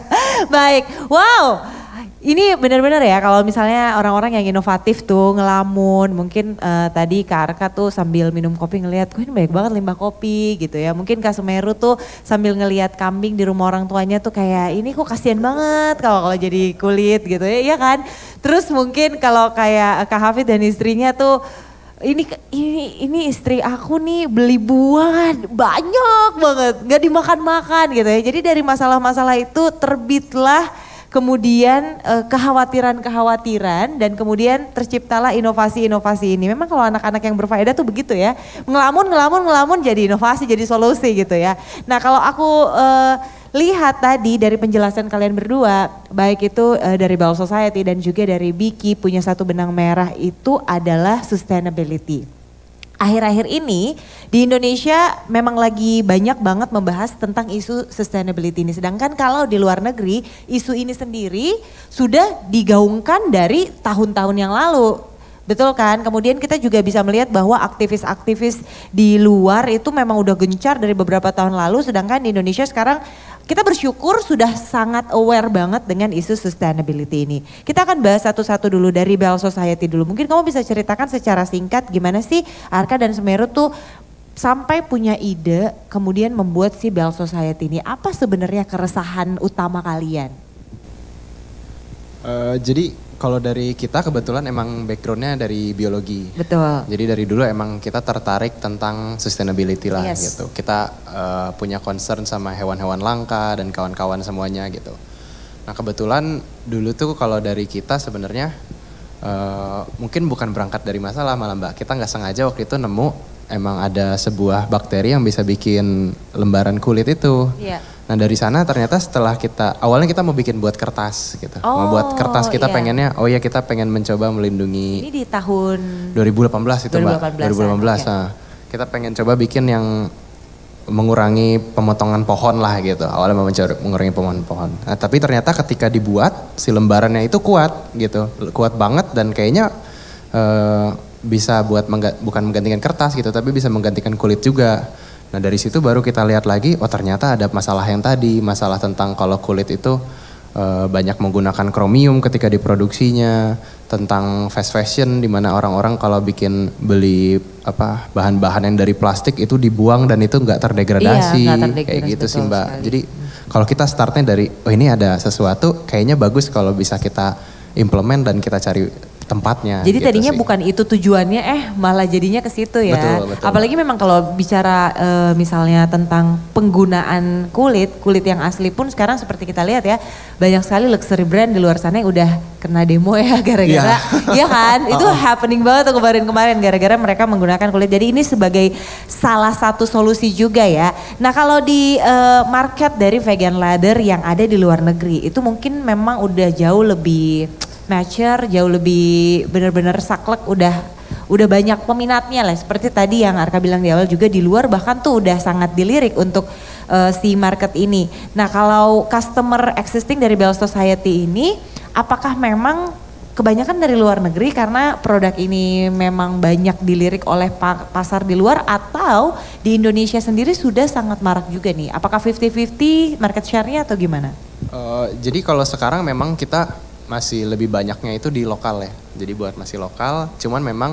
Baik, wow. Ini benar-benar ya kalau misalnya orang-orang yang inovatif tuh ngelamun, mungkin uh, tadi Kak Arka tuh sambil minum kopi ngelihat, kok ini banyak banget limbah kopi gitu ya. Mungkin Kak Sumeru tuh sambil ngelihat kambing di rumah orang tuanya tuh kayak ini kok kasihan banget kalau kalau jadi kulit gitu ya, iya kan. Terus mungkin kalau kayak Kak Hafid dan istrinya tuh ini ini ini istri aku nih beli buah banyak banget, nggak dimakan-makan gitu ya. Jadi dari masalah-masalah itu terbitlah kemudian eh, kekhawatiran-kekhawatiran dan kemudian terciptalah inovasi-inovasi ini. Memang kalau anak-anak yang berfaedah tuh begitu ya. Ngelamun, ngelamun, ngelamun jadi inovasi, jadi solusi gitu ya. Nah kalau aku eh, lihat tadi dari penjelasan kalian berdua, baik itu eh, dari Bell Society dan juga dari Biki punya satu benang merah itu adalah sustainability. Akhir-akhir ini di Indonesia memang lagi banyak banget membahas tentang isu sustainability ini. Sedangkan kalau di luar negeri isu ini sendiri sudah digaungkan dari tahun-tahun yang lalu. Betul kan? Kemudian kita juga bisa melihat bahwa aktivis-aktivis di luar itu memang udah gencar dari beberapa tahun lalu. Sedangkan di Indonesia sekarang kita bersyukur sudah sangat aware banget dengan isu sustainability ini. Kita akan bahas satu-satu dulu dari Bell Society dulu. Mungkin kamu bisa ceritakan secara singkat gimana sih Arka dan Sumeru tuh sampai punya ide kemudian membuat si Bell Society ini. Apa sebenarnya keresahan utama kalian? Uh, jadi kalau dari kita kebetulan emang backgroundnya dari biologi. Betul. Jadi dari dulu emang kita tertarik tentang sustainability lah yes. gitu. Kita uh, punya concern sama hewan-hewan langka dan kawan-kawan semuanya gitu. Nah kebetulan dulu tuh kalau dari kita sebenarnya uh, mungkin bukan berangkat dari masalah malah Mbak. Kita nggak sengaja waktu itu nemu emang ada sebuah bakteri yang bisa bikin lembaran kulit itu. Iya. Nah dari sana ternyata setelah kita, awalnya kita mau bikin buat kertas gitu. Oh, mau buat kertas kita iya. pengennya, oh ya kita pengen mencoba melindungi. Ini di tahun dua ribu delapan belas itu dua ribu delapan belas, Mbak. dua ribu delapan belas. Okay. Nah, kita pengen coba bikin yang mengurangi pemotongan pohon lah gitu. Awalnya mau mencoba mengurangi pemotongan pohon. Nah, tapi ternyata ketika dibuat si lembarannya itu kuat gitu. Kuat banget dan kayaknya uh, bisa buat mengga- bukan menggantikan kertas gitu, tapi bisa menggantikan kulit juga. Nah dari situ baru kita lihat lagi, oh ternyata ada masalah yang tadi, masalah tentang kalau kulit itu uh, banyak menggunakan kromium ketika diproduksinya, tentang fast fashion di mana orang-orang kalau bikin beli apa bahan-bahan yang dari plastik itu dibuang dan itu nggak terdegradasi, iya, terdegradasi kayak gitu sih Mbak. sekali. Jadi kalau kita startnya dari oh ini ada sesuatu kayaknya bagus kalau bisa kita implement dan kita cari tempatnya. Jadi gitu tadinya sih. bukan itu tujuannya, eh malah jadinya ke situ ya. Betul, betul. Apalagi memang kalau bicara e, misalnya tentang penggunaan kulit, kulit yang asli pun sekarang seperti kita lihat ya, banyak sekali luxury brand di luar sana yang udah kena demo ya gara-gara, iya kan? Itu happening banget tuh kemarin-kemarin gara-gara mereka menggunakan kulit. Jadi ini sebagai salah satu solusi juga ya. Nah kalau di e, market dari vegan leather yang ada di luar negeri, itu mungkin memang udah jauh lebih mature, jauh lebih benar-benar saklek, udah udah banyak peminatnya lah. Seperti tadi yang Arka bilang di awal juga, di luar bahkan tuh udah sangat dilirik untuk uh, si market ini. Nah kalau customer existing dari Bell Society ini, apakah memang kebanyakan dari luar negeri karena produk ini memang banyak dilirik oleh pa- pasar di luar, atau di Indonesia sendiri sudah sangat marak juga nih? Apakah fifty fifty market share-nya atau gimana? Uh, jadi kalau sekarang memang kita masih lebih banyaknya itu di lokal ya. Jadi buat masih lokal, cuman memang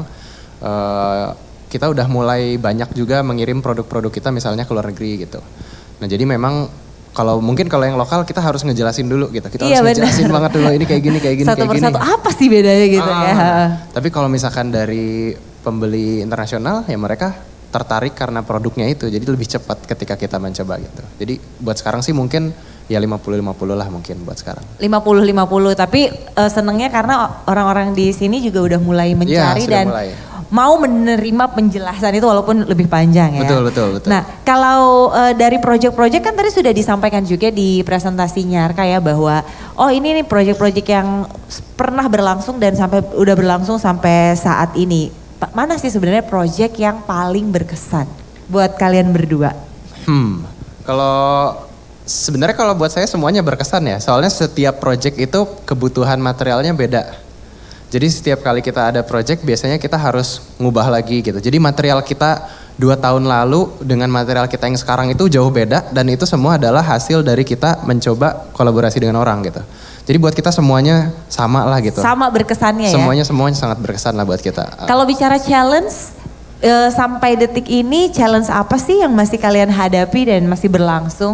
uh, kita udah mulai banyak juga mengirim produk-produk kita misalnya ke luar negeri gitu. Nah jadi memang kalau mungkin kalau yang lokal kita harus ngejelasin dulu gitu. Kita iya, harus bener. ngejelasin banget dulu ini kayak gini, kayak gini, Satu kayak persatu gini. apa sih bedanya gitu ah, ya. Tapi kalau misalkan dari pembeli internasional ya mereka tertarik karena produknya itu. Jadi lebih cepat ketika kita mencoba gitu. Jadi buat sekarang sih mungkin ya lima puluh lima puluh lah mungkin buat sekarang. lima puluh lima puluh, tapi uh, senengnya karena orang-orang di sini juga udah mulai mencari ya, dan mulai. mau menerima penjelasan itu walaupun lebih panjang ya. Betul, betul, betul. Nah kalau uh, dari project-project kan tadi sudah disampaikan juga di presentasinya Arka ya, bahwa oh ini nih project-project yang pernah berlangsung dan sampai udah berlangsung sampai saat ini. Pa- Mana sih sebenarnya project yang paling berkesan buat kalian berdua? Hmm, kalau sebenarnya kalau buat saya semuanya berkesan ya. Soalnya setiap project itu kebutuhan materialnya beda. Jadi setiap kali kita ada project biasanya kita harus ngubah lagi gitu. Jadi material kita dua tahun lalu dengan material kita yang sekarang itu jauh beda. Dan itu semua adalah hasil dari kita mencoba kolaborasi dengan orang gitu. Jadi buat kita semuanya sama lah gitu. Sama berkesannya ya? Semuanya semuanya sangat berkesan lah buat kita. Kalau bicara challenge, e, sampai detik ini challenge apa sih yang masih kalian hadapi dan masih berlangsung?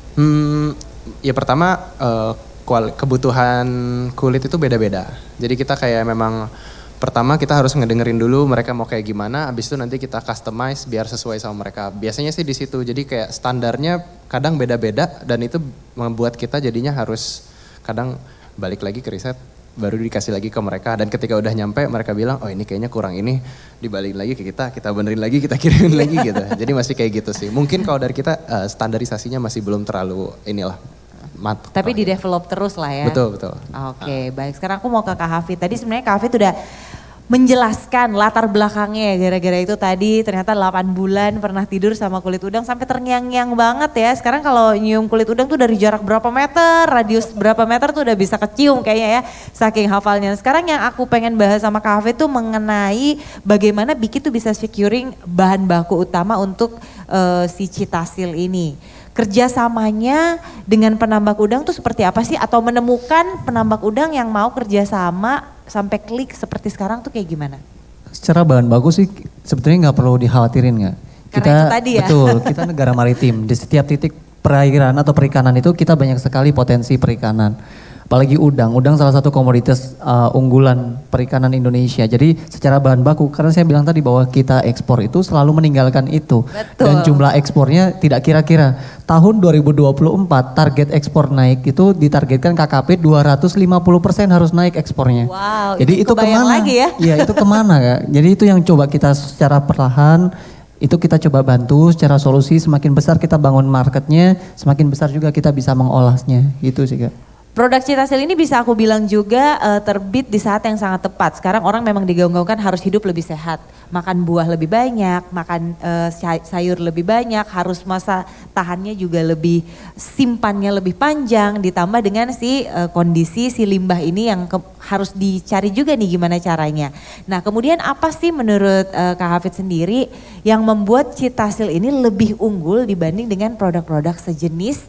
Hmm, ya pertama uh, kual- kebutuhan kulit itu beda-beda. Jadi kita kayak memang pertama kita harus ngedengerin dulu mereka mau kayak gimana, abis itu nanti kita customize biar sesuai sama mereka. Biasanya sih di situ. Jadi kayak standarnya kadang beda-beda dan itu membuat kita jadinya harus kadang balik lagi ke riset, baru dikasih lagi ke mereka, dan ketika udah nyampe mereka bilang oh ini kayaknya kurang ini, dibalikin lagi ke kita, kita benerin lagi, kita kirimin lagi gitu. Jadi masih kayak gitu sih. Mungkin kalau dari kita uh, standarisasinya masih belum terlalu inilah mat. Tapi di develop terus lah ya. Betul betul. Oke, baik. Sekarang aku mau ke Kak Hafid. Tadi sebenarnya Kak Hafid udah menjelaskan latar belakangnya ya, gara-gara itu tadi ternyata delapan bulan pernah tidur sama kulit udang sampai terngiang-ngiang banget ya. Sekarang kalau nyium kulit udang tuh dari jarak berapa meter, radius berapa meter tuh udah bisa kecium kayaknya ya, saking hafalnya. Sekarang yang aku pengen bahas sama Kak Hafid tuh mengenai bagaimana Biki tuh bisa securing bahan baku utama untuk uh, si Citasil ini. Kerjasamanya dengan penambak udang tuh seperti apa sih? Atau menemukan penambak udang yang mau kerjasama sampai klik seperti sekarang tuh kayak gimana? Secara bahan baku sih sebetulnya nggak perlu dikhawatirin nggak. Karena itu tadi ya. Betul, kita negara maritim. Di setiap titik perairan atau perikanan itu kita banyak sekali potensi perikanan. Apalagi udang, udang salah satu komoditas uh, unggulan perikanan Indonesia. Jadi secara bahan baku, karena saya bilang tadi bahwa kita ekspor itu selalu meninggalkan itu. Betul. Dan jumlah ekspornya tidak kira-kira. Tahun dua ribu dua puluh empat target ekspor naik itu ditargetkan K K P dua ratus lima puluh persen harus naik ekspornya. Wow, jadi itu itu kebayang kemana? lagi ya? Iya itu kemana Kak? Jadi itu yang coba kita secara perlahan, itu kita coba bantu secara solusi, semakin besar kita bangun marketnya, semakin besar juga kita bisa mengolahnya. Itu sih Kak. Produk Citasil ini bisa aku bilang juga uh, terbit di saat yang sangat tepat. Sekarang orang memang digaung-gaungkan harus hidup lebih sehat. Makan buah lebih banyak, makan uh, sayur lebih banyak, harus masa tahannya juga lebih, simpannya lebih panjang. Ditambah dengan si uh, kondisi si limbah ini yang ke, harus dicari juga nih gimana caranya. Nah kemudian apa sih menurut uh, Kak Hafid sendiri yang membuat Citasil ini lebih unggul dibanding dengan produk-produk sejenis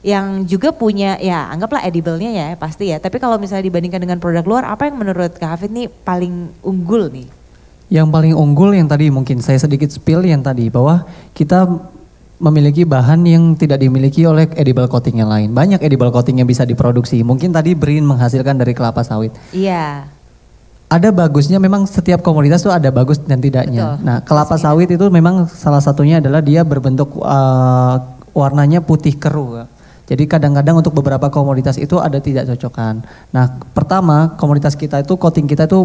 yang juga punya ya anggaplah edible-nya ya pasti ya. Tapi kalau misalnya dibandingkan dengan produk luar, apa yang menurut Kak Hafid nih paling unggul nih? Yang paling unggul yang tadi mungkin saya sedikit spill yang tadi bahwa kita memiliki bahan yang tidak dimiliki oleh edible coating yang lain. Banyak edible coating yang bisa diproduksi. Mungkin tadi Brin menghasilkan dari kelapa sawit. Iya. Ada bagusnya, memang setiap komoditas itu ada bagus dan tidaknya. Betul. Nah, kelapa sawit itu memang salah satunya adalah dia berbentuk uh, warnanya putih keruh. Jadi kadang-kadang untuk beberapa komoditas itu ada tidak cocokan. Nah, pertama komoditas kita itu coating kita itu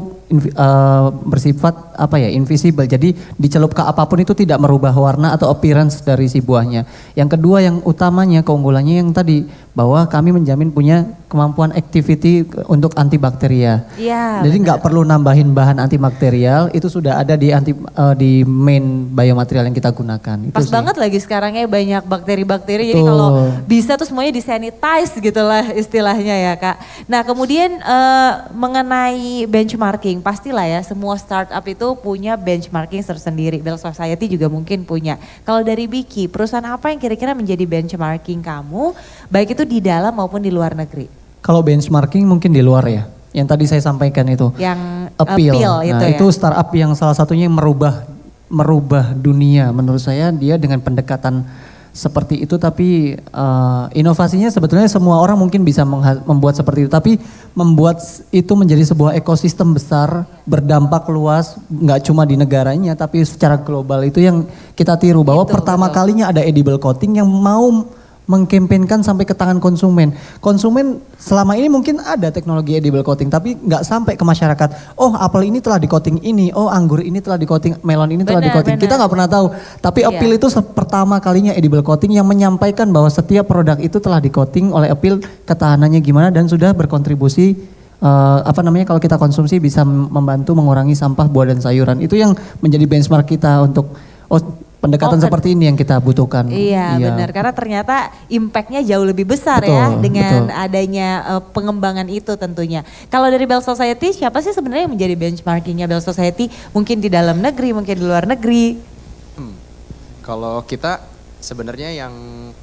uh, bersifat apa ya, invisible. Jadi dicelup ke apapun itu tidak merubah warna atau appearance dari si buahnya. Yang kedua yang utamanya keunggulannya yang tadi bahwa kami menjamin punya kemampuan activity untuk antibakteria. Iya. Jadi nggak perlu nambahin bahan antibakterial, itu sudah ada di anti uh, di main biomaterial yang kita gunakan. Pas itu banget lagi sekarangnya banyak bakteri-bakteri. Jadi kalau bisa tuh semuanya disanitize gitu lah istilahnya ya Kak. Nah kemudian uh, mengenai benchmarking, pastilah ya semua startup itu punya benchmarking tersendiri. Bell Society juga mungkin punya. Kalau dari Biki, perusahaan apa yang kira-kira menjadi benchmarking kamu, baik itu di dalam maupun di luar negeri? Kalau benchmarking mungkin di luar ya, yang tadi saya sampaikan itu. Yang appeal, appeal nah, itu ya. Itu startup yang salah satunya yang merubah merubah dunia. Menurut saya dia dengan pendekatan seperti itu, tapi uh, inovasinya sebetulnya semua orang mungkin bisa membuat seperti itu, tapi membuat itu menjadi sebuah ekosistem besar, berdampak luas, nggak cuma di negaranya, tapi secara global itu yang kita tiru bahwa Itu, pertama betul. kalinya ada edible coating yang mau mengkampanyekan sampai ke tangan konsumen. Konsumen selama ini mungkin ada teknologi edible coating tapi nggak sampai ke masyarakat. Oh apel ini telah di coating ini, oh anggur ini telah di coating, melon ini telah di Benar, coating. benar. Kita nggak pernah tahu. Tapi Iya. appeal itu pertama kalinya edible coating yang menyampaikan bahwa setiap produk itu telah di coating oleh appeal, ketahanannya gimana dan sudah berkontribusi uh, apa namanya kalau kita konsumsi bisa membantu mengurangi sampah buah dan sayuran. Itu yang menjadi benchmark kita untuk oh pendekatan Oh, seperti ini yang kita butuhkan. Iya, benar, karena ternyata impactnya jauh lebih besar Betul, ya dengan betul. adanya uh, pengembangan itu tentunya. Kalau dari Bell Society siapa sih sebenarnya yang menjadi benchmarkingnya Bell Society? Mungkin di dalam negeri, mungkin di luar negeri. Hmm. Kalau kita sebenarnya yang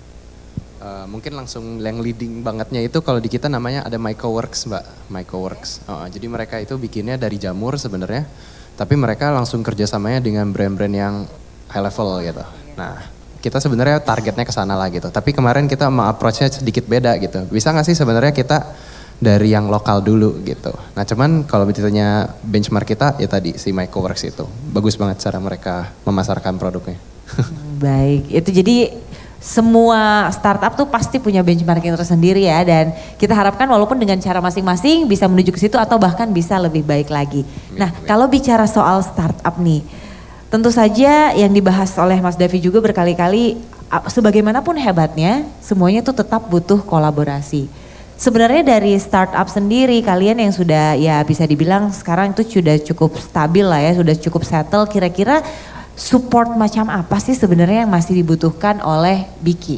uh, mungkin langsung yang leading bangetnya itu kalau di kita namanya ada Mycoworks Mbak, Mycoworks. Oh, jadi mereka itu bikinnya dari jamur sebenarnya, tapi mereka langsung kerjasamanya dengan brand-brand yang high level gitu. Nah, kita sebenarnya targetnya ke sana lah gitu. Tapi kemarin kita mau approach-nya sedikit beda gitu. Bisa nggak sih sebenarnya kita dari yang lokal dulu gitu. Nah, cuman kalau ditanya benchmark kita ya tadi si Mycoworks itu. Bagus banget cara mereka memasarkan produknya. Baik, itu jadi semua startup tuh pasti punya benchmarking tersendiri ya, dan kita harapkan walaupun dengan cara masing-masing bisa menuju ke situ atau bahkan bisa lebih baik lagi. Nah, kalau bicara soal startup nih, tentu saja yang dibahas oleh Mas Davi juga berkali-kali, sebagaimanapun hebatnya, semuanya itu tetap butuh kolaborasi. Sebenarnya dari startup sendiri, kalian yang sudah ya bisa dibilang sekarang itu sudah cukup stabil lah ya, sudah cukup settle, kira-kira support macam apa sih sebenarnya yang masih dibutuhkan oleh Biki?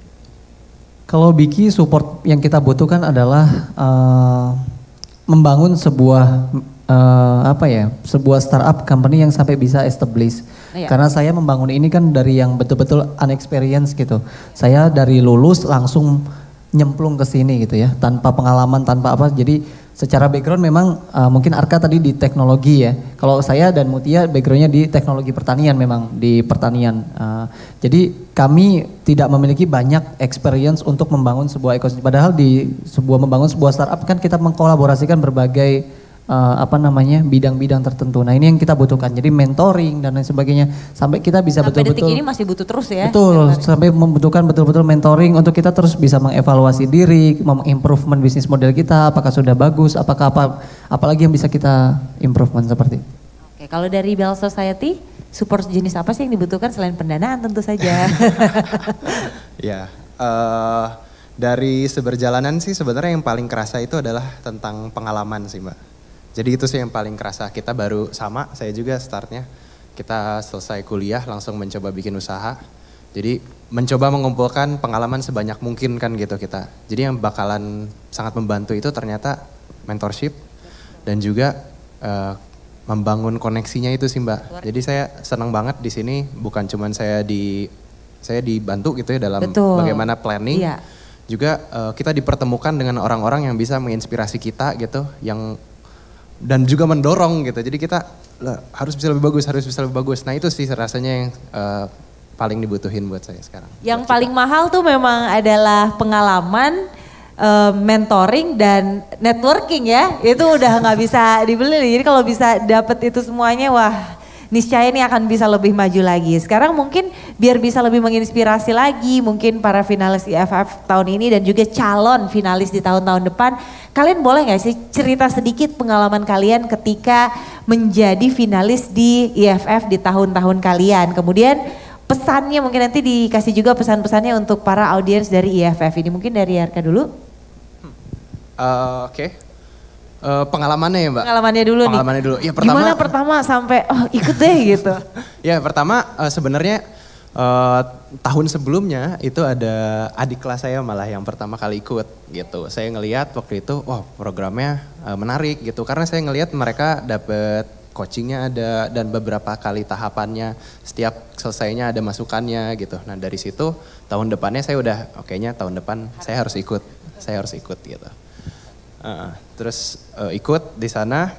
Kalau Biki support yang kita butuhkan adalah uh, membangun sebuah Uh, apa ya, sebuah startup company yang sampai bisa establish. Iya. Karena saya membangun ini kan dari yang betul-betul unexperienced gitu. Saya dari lulus langsung nyemplung ke sini gitu ya, tanpa pengalaman, tanpa apa. Jadi secara background memang uh, mungkin Arka tadi di teknologi ya. Kalau saya dan Mutia backgroundnya di teknologi pertanian, memang di pertanian. Uh, jadi kami tidak memiliki banyak experience untuk membangun sebuah ekosistem. Padahal di sebuah membangun sebuah startup kan kita mengkolaborasikan berbagai Uh, apa namanya bidang-bidang tertentu. Nah ini yang kita butuhkan. Jadi mentoring dan lain sebagainya sampai kita bisa Sampai betul-betul. detik ini masih butuh terus ya. Betul. Sampai membutuhkan betul-betul mentoring untuk kita terus bisa mengevaluasi diri, mengimprovement bisnis model kita. Apakah sudah bagus? Apakah apa? Apalagi yang bisa kita improvement seperti itu. Oke, kalau dari Bell Society, support jenis apa sih yang dibutuhkan selain pendanaan tentu saja? Ya, uh, dari seberjalanan sih sebenarnya yang paling kerasa itu adalah tentang pengalaman sih Mbak. Jadi itu sih yang paling kerasa. Kita baru sama, saya juga startnya. Kita selesai kuliah langsung mencoba bikin usaha. Jadi mencoba mengumpulkan pengalaman sebanyak mungkin kan gitu kita. Jadi yang bakalan sangat membantu itu ternyata mentorship dan juga uh, membangun koneksinya itu sih Mbak. Jadi saya senang banget di sini bukan cuman saya di saya dibantu gitu ya dalam Betul. bagaimana planning. Iya. juga uh, kita dipertemukan dengan orang-orang yang bisa menginspirasi kita gitu, yang dan juga mendorong gitu. Jadi kita lah, harus bisa lebih bagus, harus bisa lebih bagus. Nah itu sih rasanya yang uh, paling dibutuhin buat saya sekarang. Yang paling kita. mahal tuh memang adalah pengalaman, uh, mentoring dan networking ya. Itu udah nggak bisa dibeli. Jadi kalau bisa dapet itu semuanya, wah. Niscaya ini akan bisa lebih maju lagi. Sekarang mungkin biar bisa lebih menginspirasi lagi mungkin para finalis I F F tahun ini dan juga calon finalis di tahun-tahun depan. Kalian boleh gak sih cerita sedikit pengalaman kalian ketika menjadi finalis di I F F di tahun-tahun kalian. Kemudian pesannya mungkin nanti dikasih juga pesan-pesannya untuk para audiens dari I F F ini. Mungkin dari Arka dulu. Uh, Oke. Okay. Uh, pengalamannya ya Mbak? Pengalamannya dulu Pengalamannya nih. dulu. Ya, pertama, gimana pertama sampai oh ikut deh gitu? Ya pertama uh, sebenarnya uh, tahun sebelumnya itu ada adik kelas saya malah yang pertama kali ikut gitu. Saya ngelihat waktu itu wah programnya uh, menarik gitu. Karena saya ngelihat mereka dapat coachingnya ada dan beberapa kali tahapannya. Setiap selesainya ada masukannya gitu. Nah dari situ tahun depannya saya udah oh, kayaknya tahun depan saya harus ikut. Saya harus ikut gitu. Uh, terus uh, ikut di sana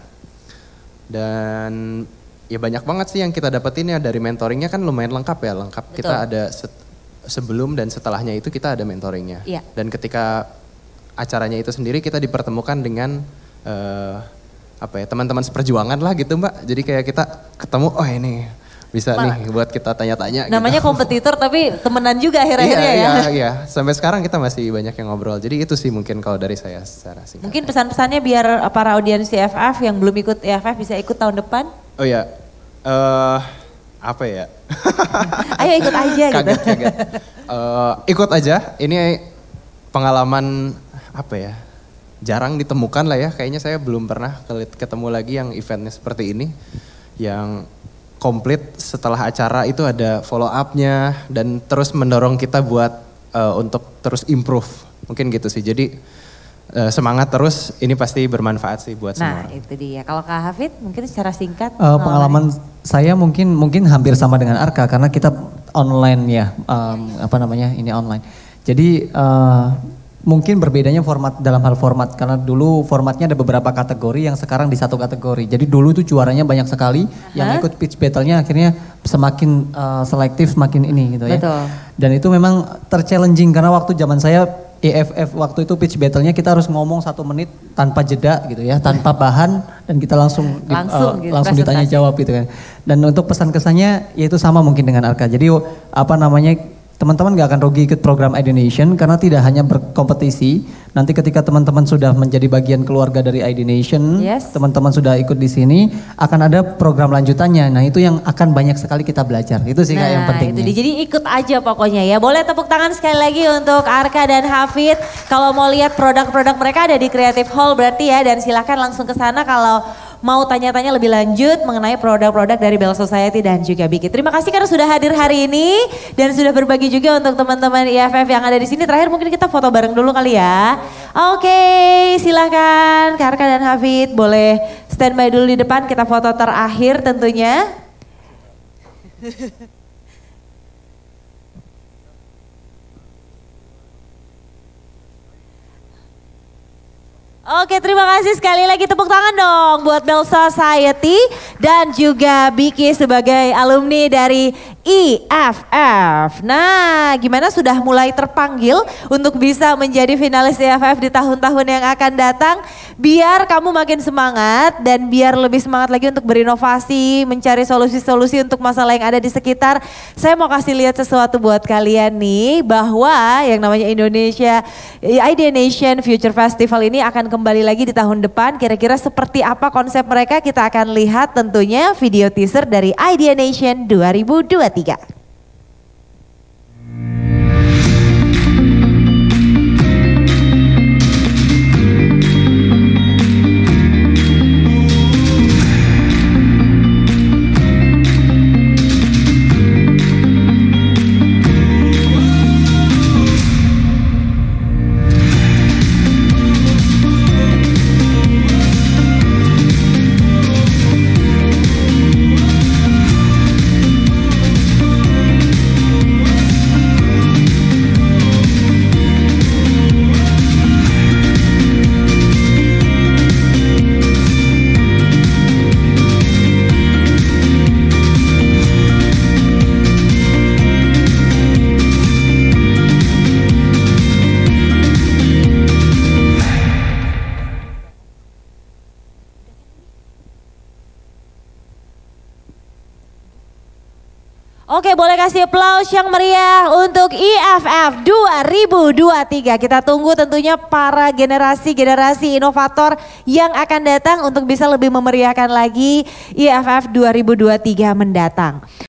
dan ya banyak banget sih yang kita dapetin ya dari mentoringnya kan lumayan lengkap ya lengkap. Betul. Kita ada set, sebelum dan setelahnya itu kita ada mentoringnya. Iya. Dan ketika acaranya itu sendiri kita dipertemukan dengan uh, apa ya teman-teman seperjuangan lah gitu Mbak. Jadi kayak kita ketemu oh ini bisa Ma, nih buat kita tanya-tanya. Namanya gitu. Kompetitor tapi temenan juga akhir-akhirnya iya, ya. Iya, iya. Sampai sekarang kita masih banyak yang ngobrol. Jadi itu sih mungkin kalau dari saya secara singkat. Mungkin pesan-pesannya biar para audiens I F F yang belum ikut I F F bisa ikut tahun depan. Oh ya, uh, apa ya? Ayo ikut aja kaget, gitu. Kaget. Uh, ikut aja, ini pengalaman apa ya? Jarang ditemukan lah ya. Kayaknya saya belum pernah ketemu lagi yang eventnya seperti ini. Yang komplit setelah acara itu ada follow up-nya dan terus mendorong kita buat uh, untuk terus improve. Mungkin gitu sih. Jadi uh, semangat terus, ini pasti bermanfaat sih buat nah, semua orang. Nah itu dia. Kalau Kak Hafid mungkin secara singkat. Uh, pengalaman saya mungkin mungkin hampir sama dengan Arka karena kita online ya. Um, apa namanya ini online. Jadi uh, mungkin berbedanya format dalam hal format karena dulu formatnya ada beberapa kategori yang sekarang di satu kategori. Jadi dulu tuh juaranya banyak sekali, uh-huh. yang ikut pitch battle-nya akhirnya semakin uh, selektif semakin ini gitu ya. Betul. Dan itu memang ter-challenging karena waktu zaman saya I F F waktu itu pitch battle-nya kita harus ngomong satu menit tanpa jeda gitu ya, tanpa bahan dan kita langsung di, langsung, uh, gitu, langsung ditanya jawab gitu kan. Dan untuk pesan kesannya yaitu sama mungkin dengan Arka. Jadi apa namanya teman-teman gak akan rugi ikut program I D Nation karena tidak hanya berkompetisi. Nanti ketika teman-teman sudah menjadi bagian keluarga dari I D Nation, yes. teman-teman sudah ikut di sini, akan ada program lanjutannya. Nah itu yang akan banyak sekali kita belajar. Itu sih nah, yang pentingnya. Itu jadi ikut aja pokoknya ya. Boleh tepuk tangan sekali lagi untuk Arka dan Hafid. Kalau mau lihat produk-produk mereka ada di Creative Hall berarti ya. Dan silakan langsung ke sana kalau mau tanya-tanya lebih lanjut mengenai produk-produk dari Bell Society dan juga Biki. Terima kasih karena sudah hadir hari ini dan sudah berbagi juga untuk teman-teman I F F yang ada di sini. Terakhir mungkin kita foto bareng dulu kali ya. Oke, silakan Karka dan Hafid boleh standby dulu di depan, kita foto terakhir tentunya. Oke, terima kasih sekali lagi, tepuk tangan dong buat Bell Society dan juga Biki sebagai alumni dari I F F. Nah, gimana sudah mulai terpanggil untuk bisa menjadi finalis I F F di tahun-tahun yang akan datang? Biar kamu makin semangat dan biar lebih semangat lagi untuk berinovasi, mencari solusi-solusi untuk masalah yang ada di sekitar. Saya mau kasih lihat sesuatu buat kalian nih, bahwa yang namanya Indonesia I D Nation Future Festival ini akan kembali lagi di tahun depan. Kira-kira seperti apa konsep mereka, kita akan lihat tentunya video teaser dari I D Nation dua ribu dua puluh tiga. Oke, boleh kasih aplaus yang meriah untuk I F F dua ribu dua puluh tiga. Kita tunggu tentunya para generasi-generasi inovator yang akan datang untuk bisa lebih memeriahkan lagi I F F dua ribu dua puluh tiga mendatang.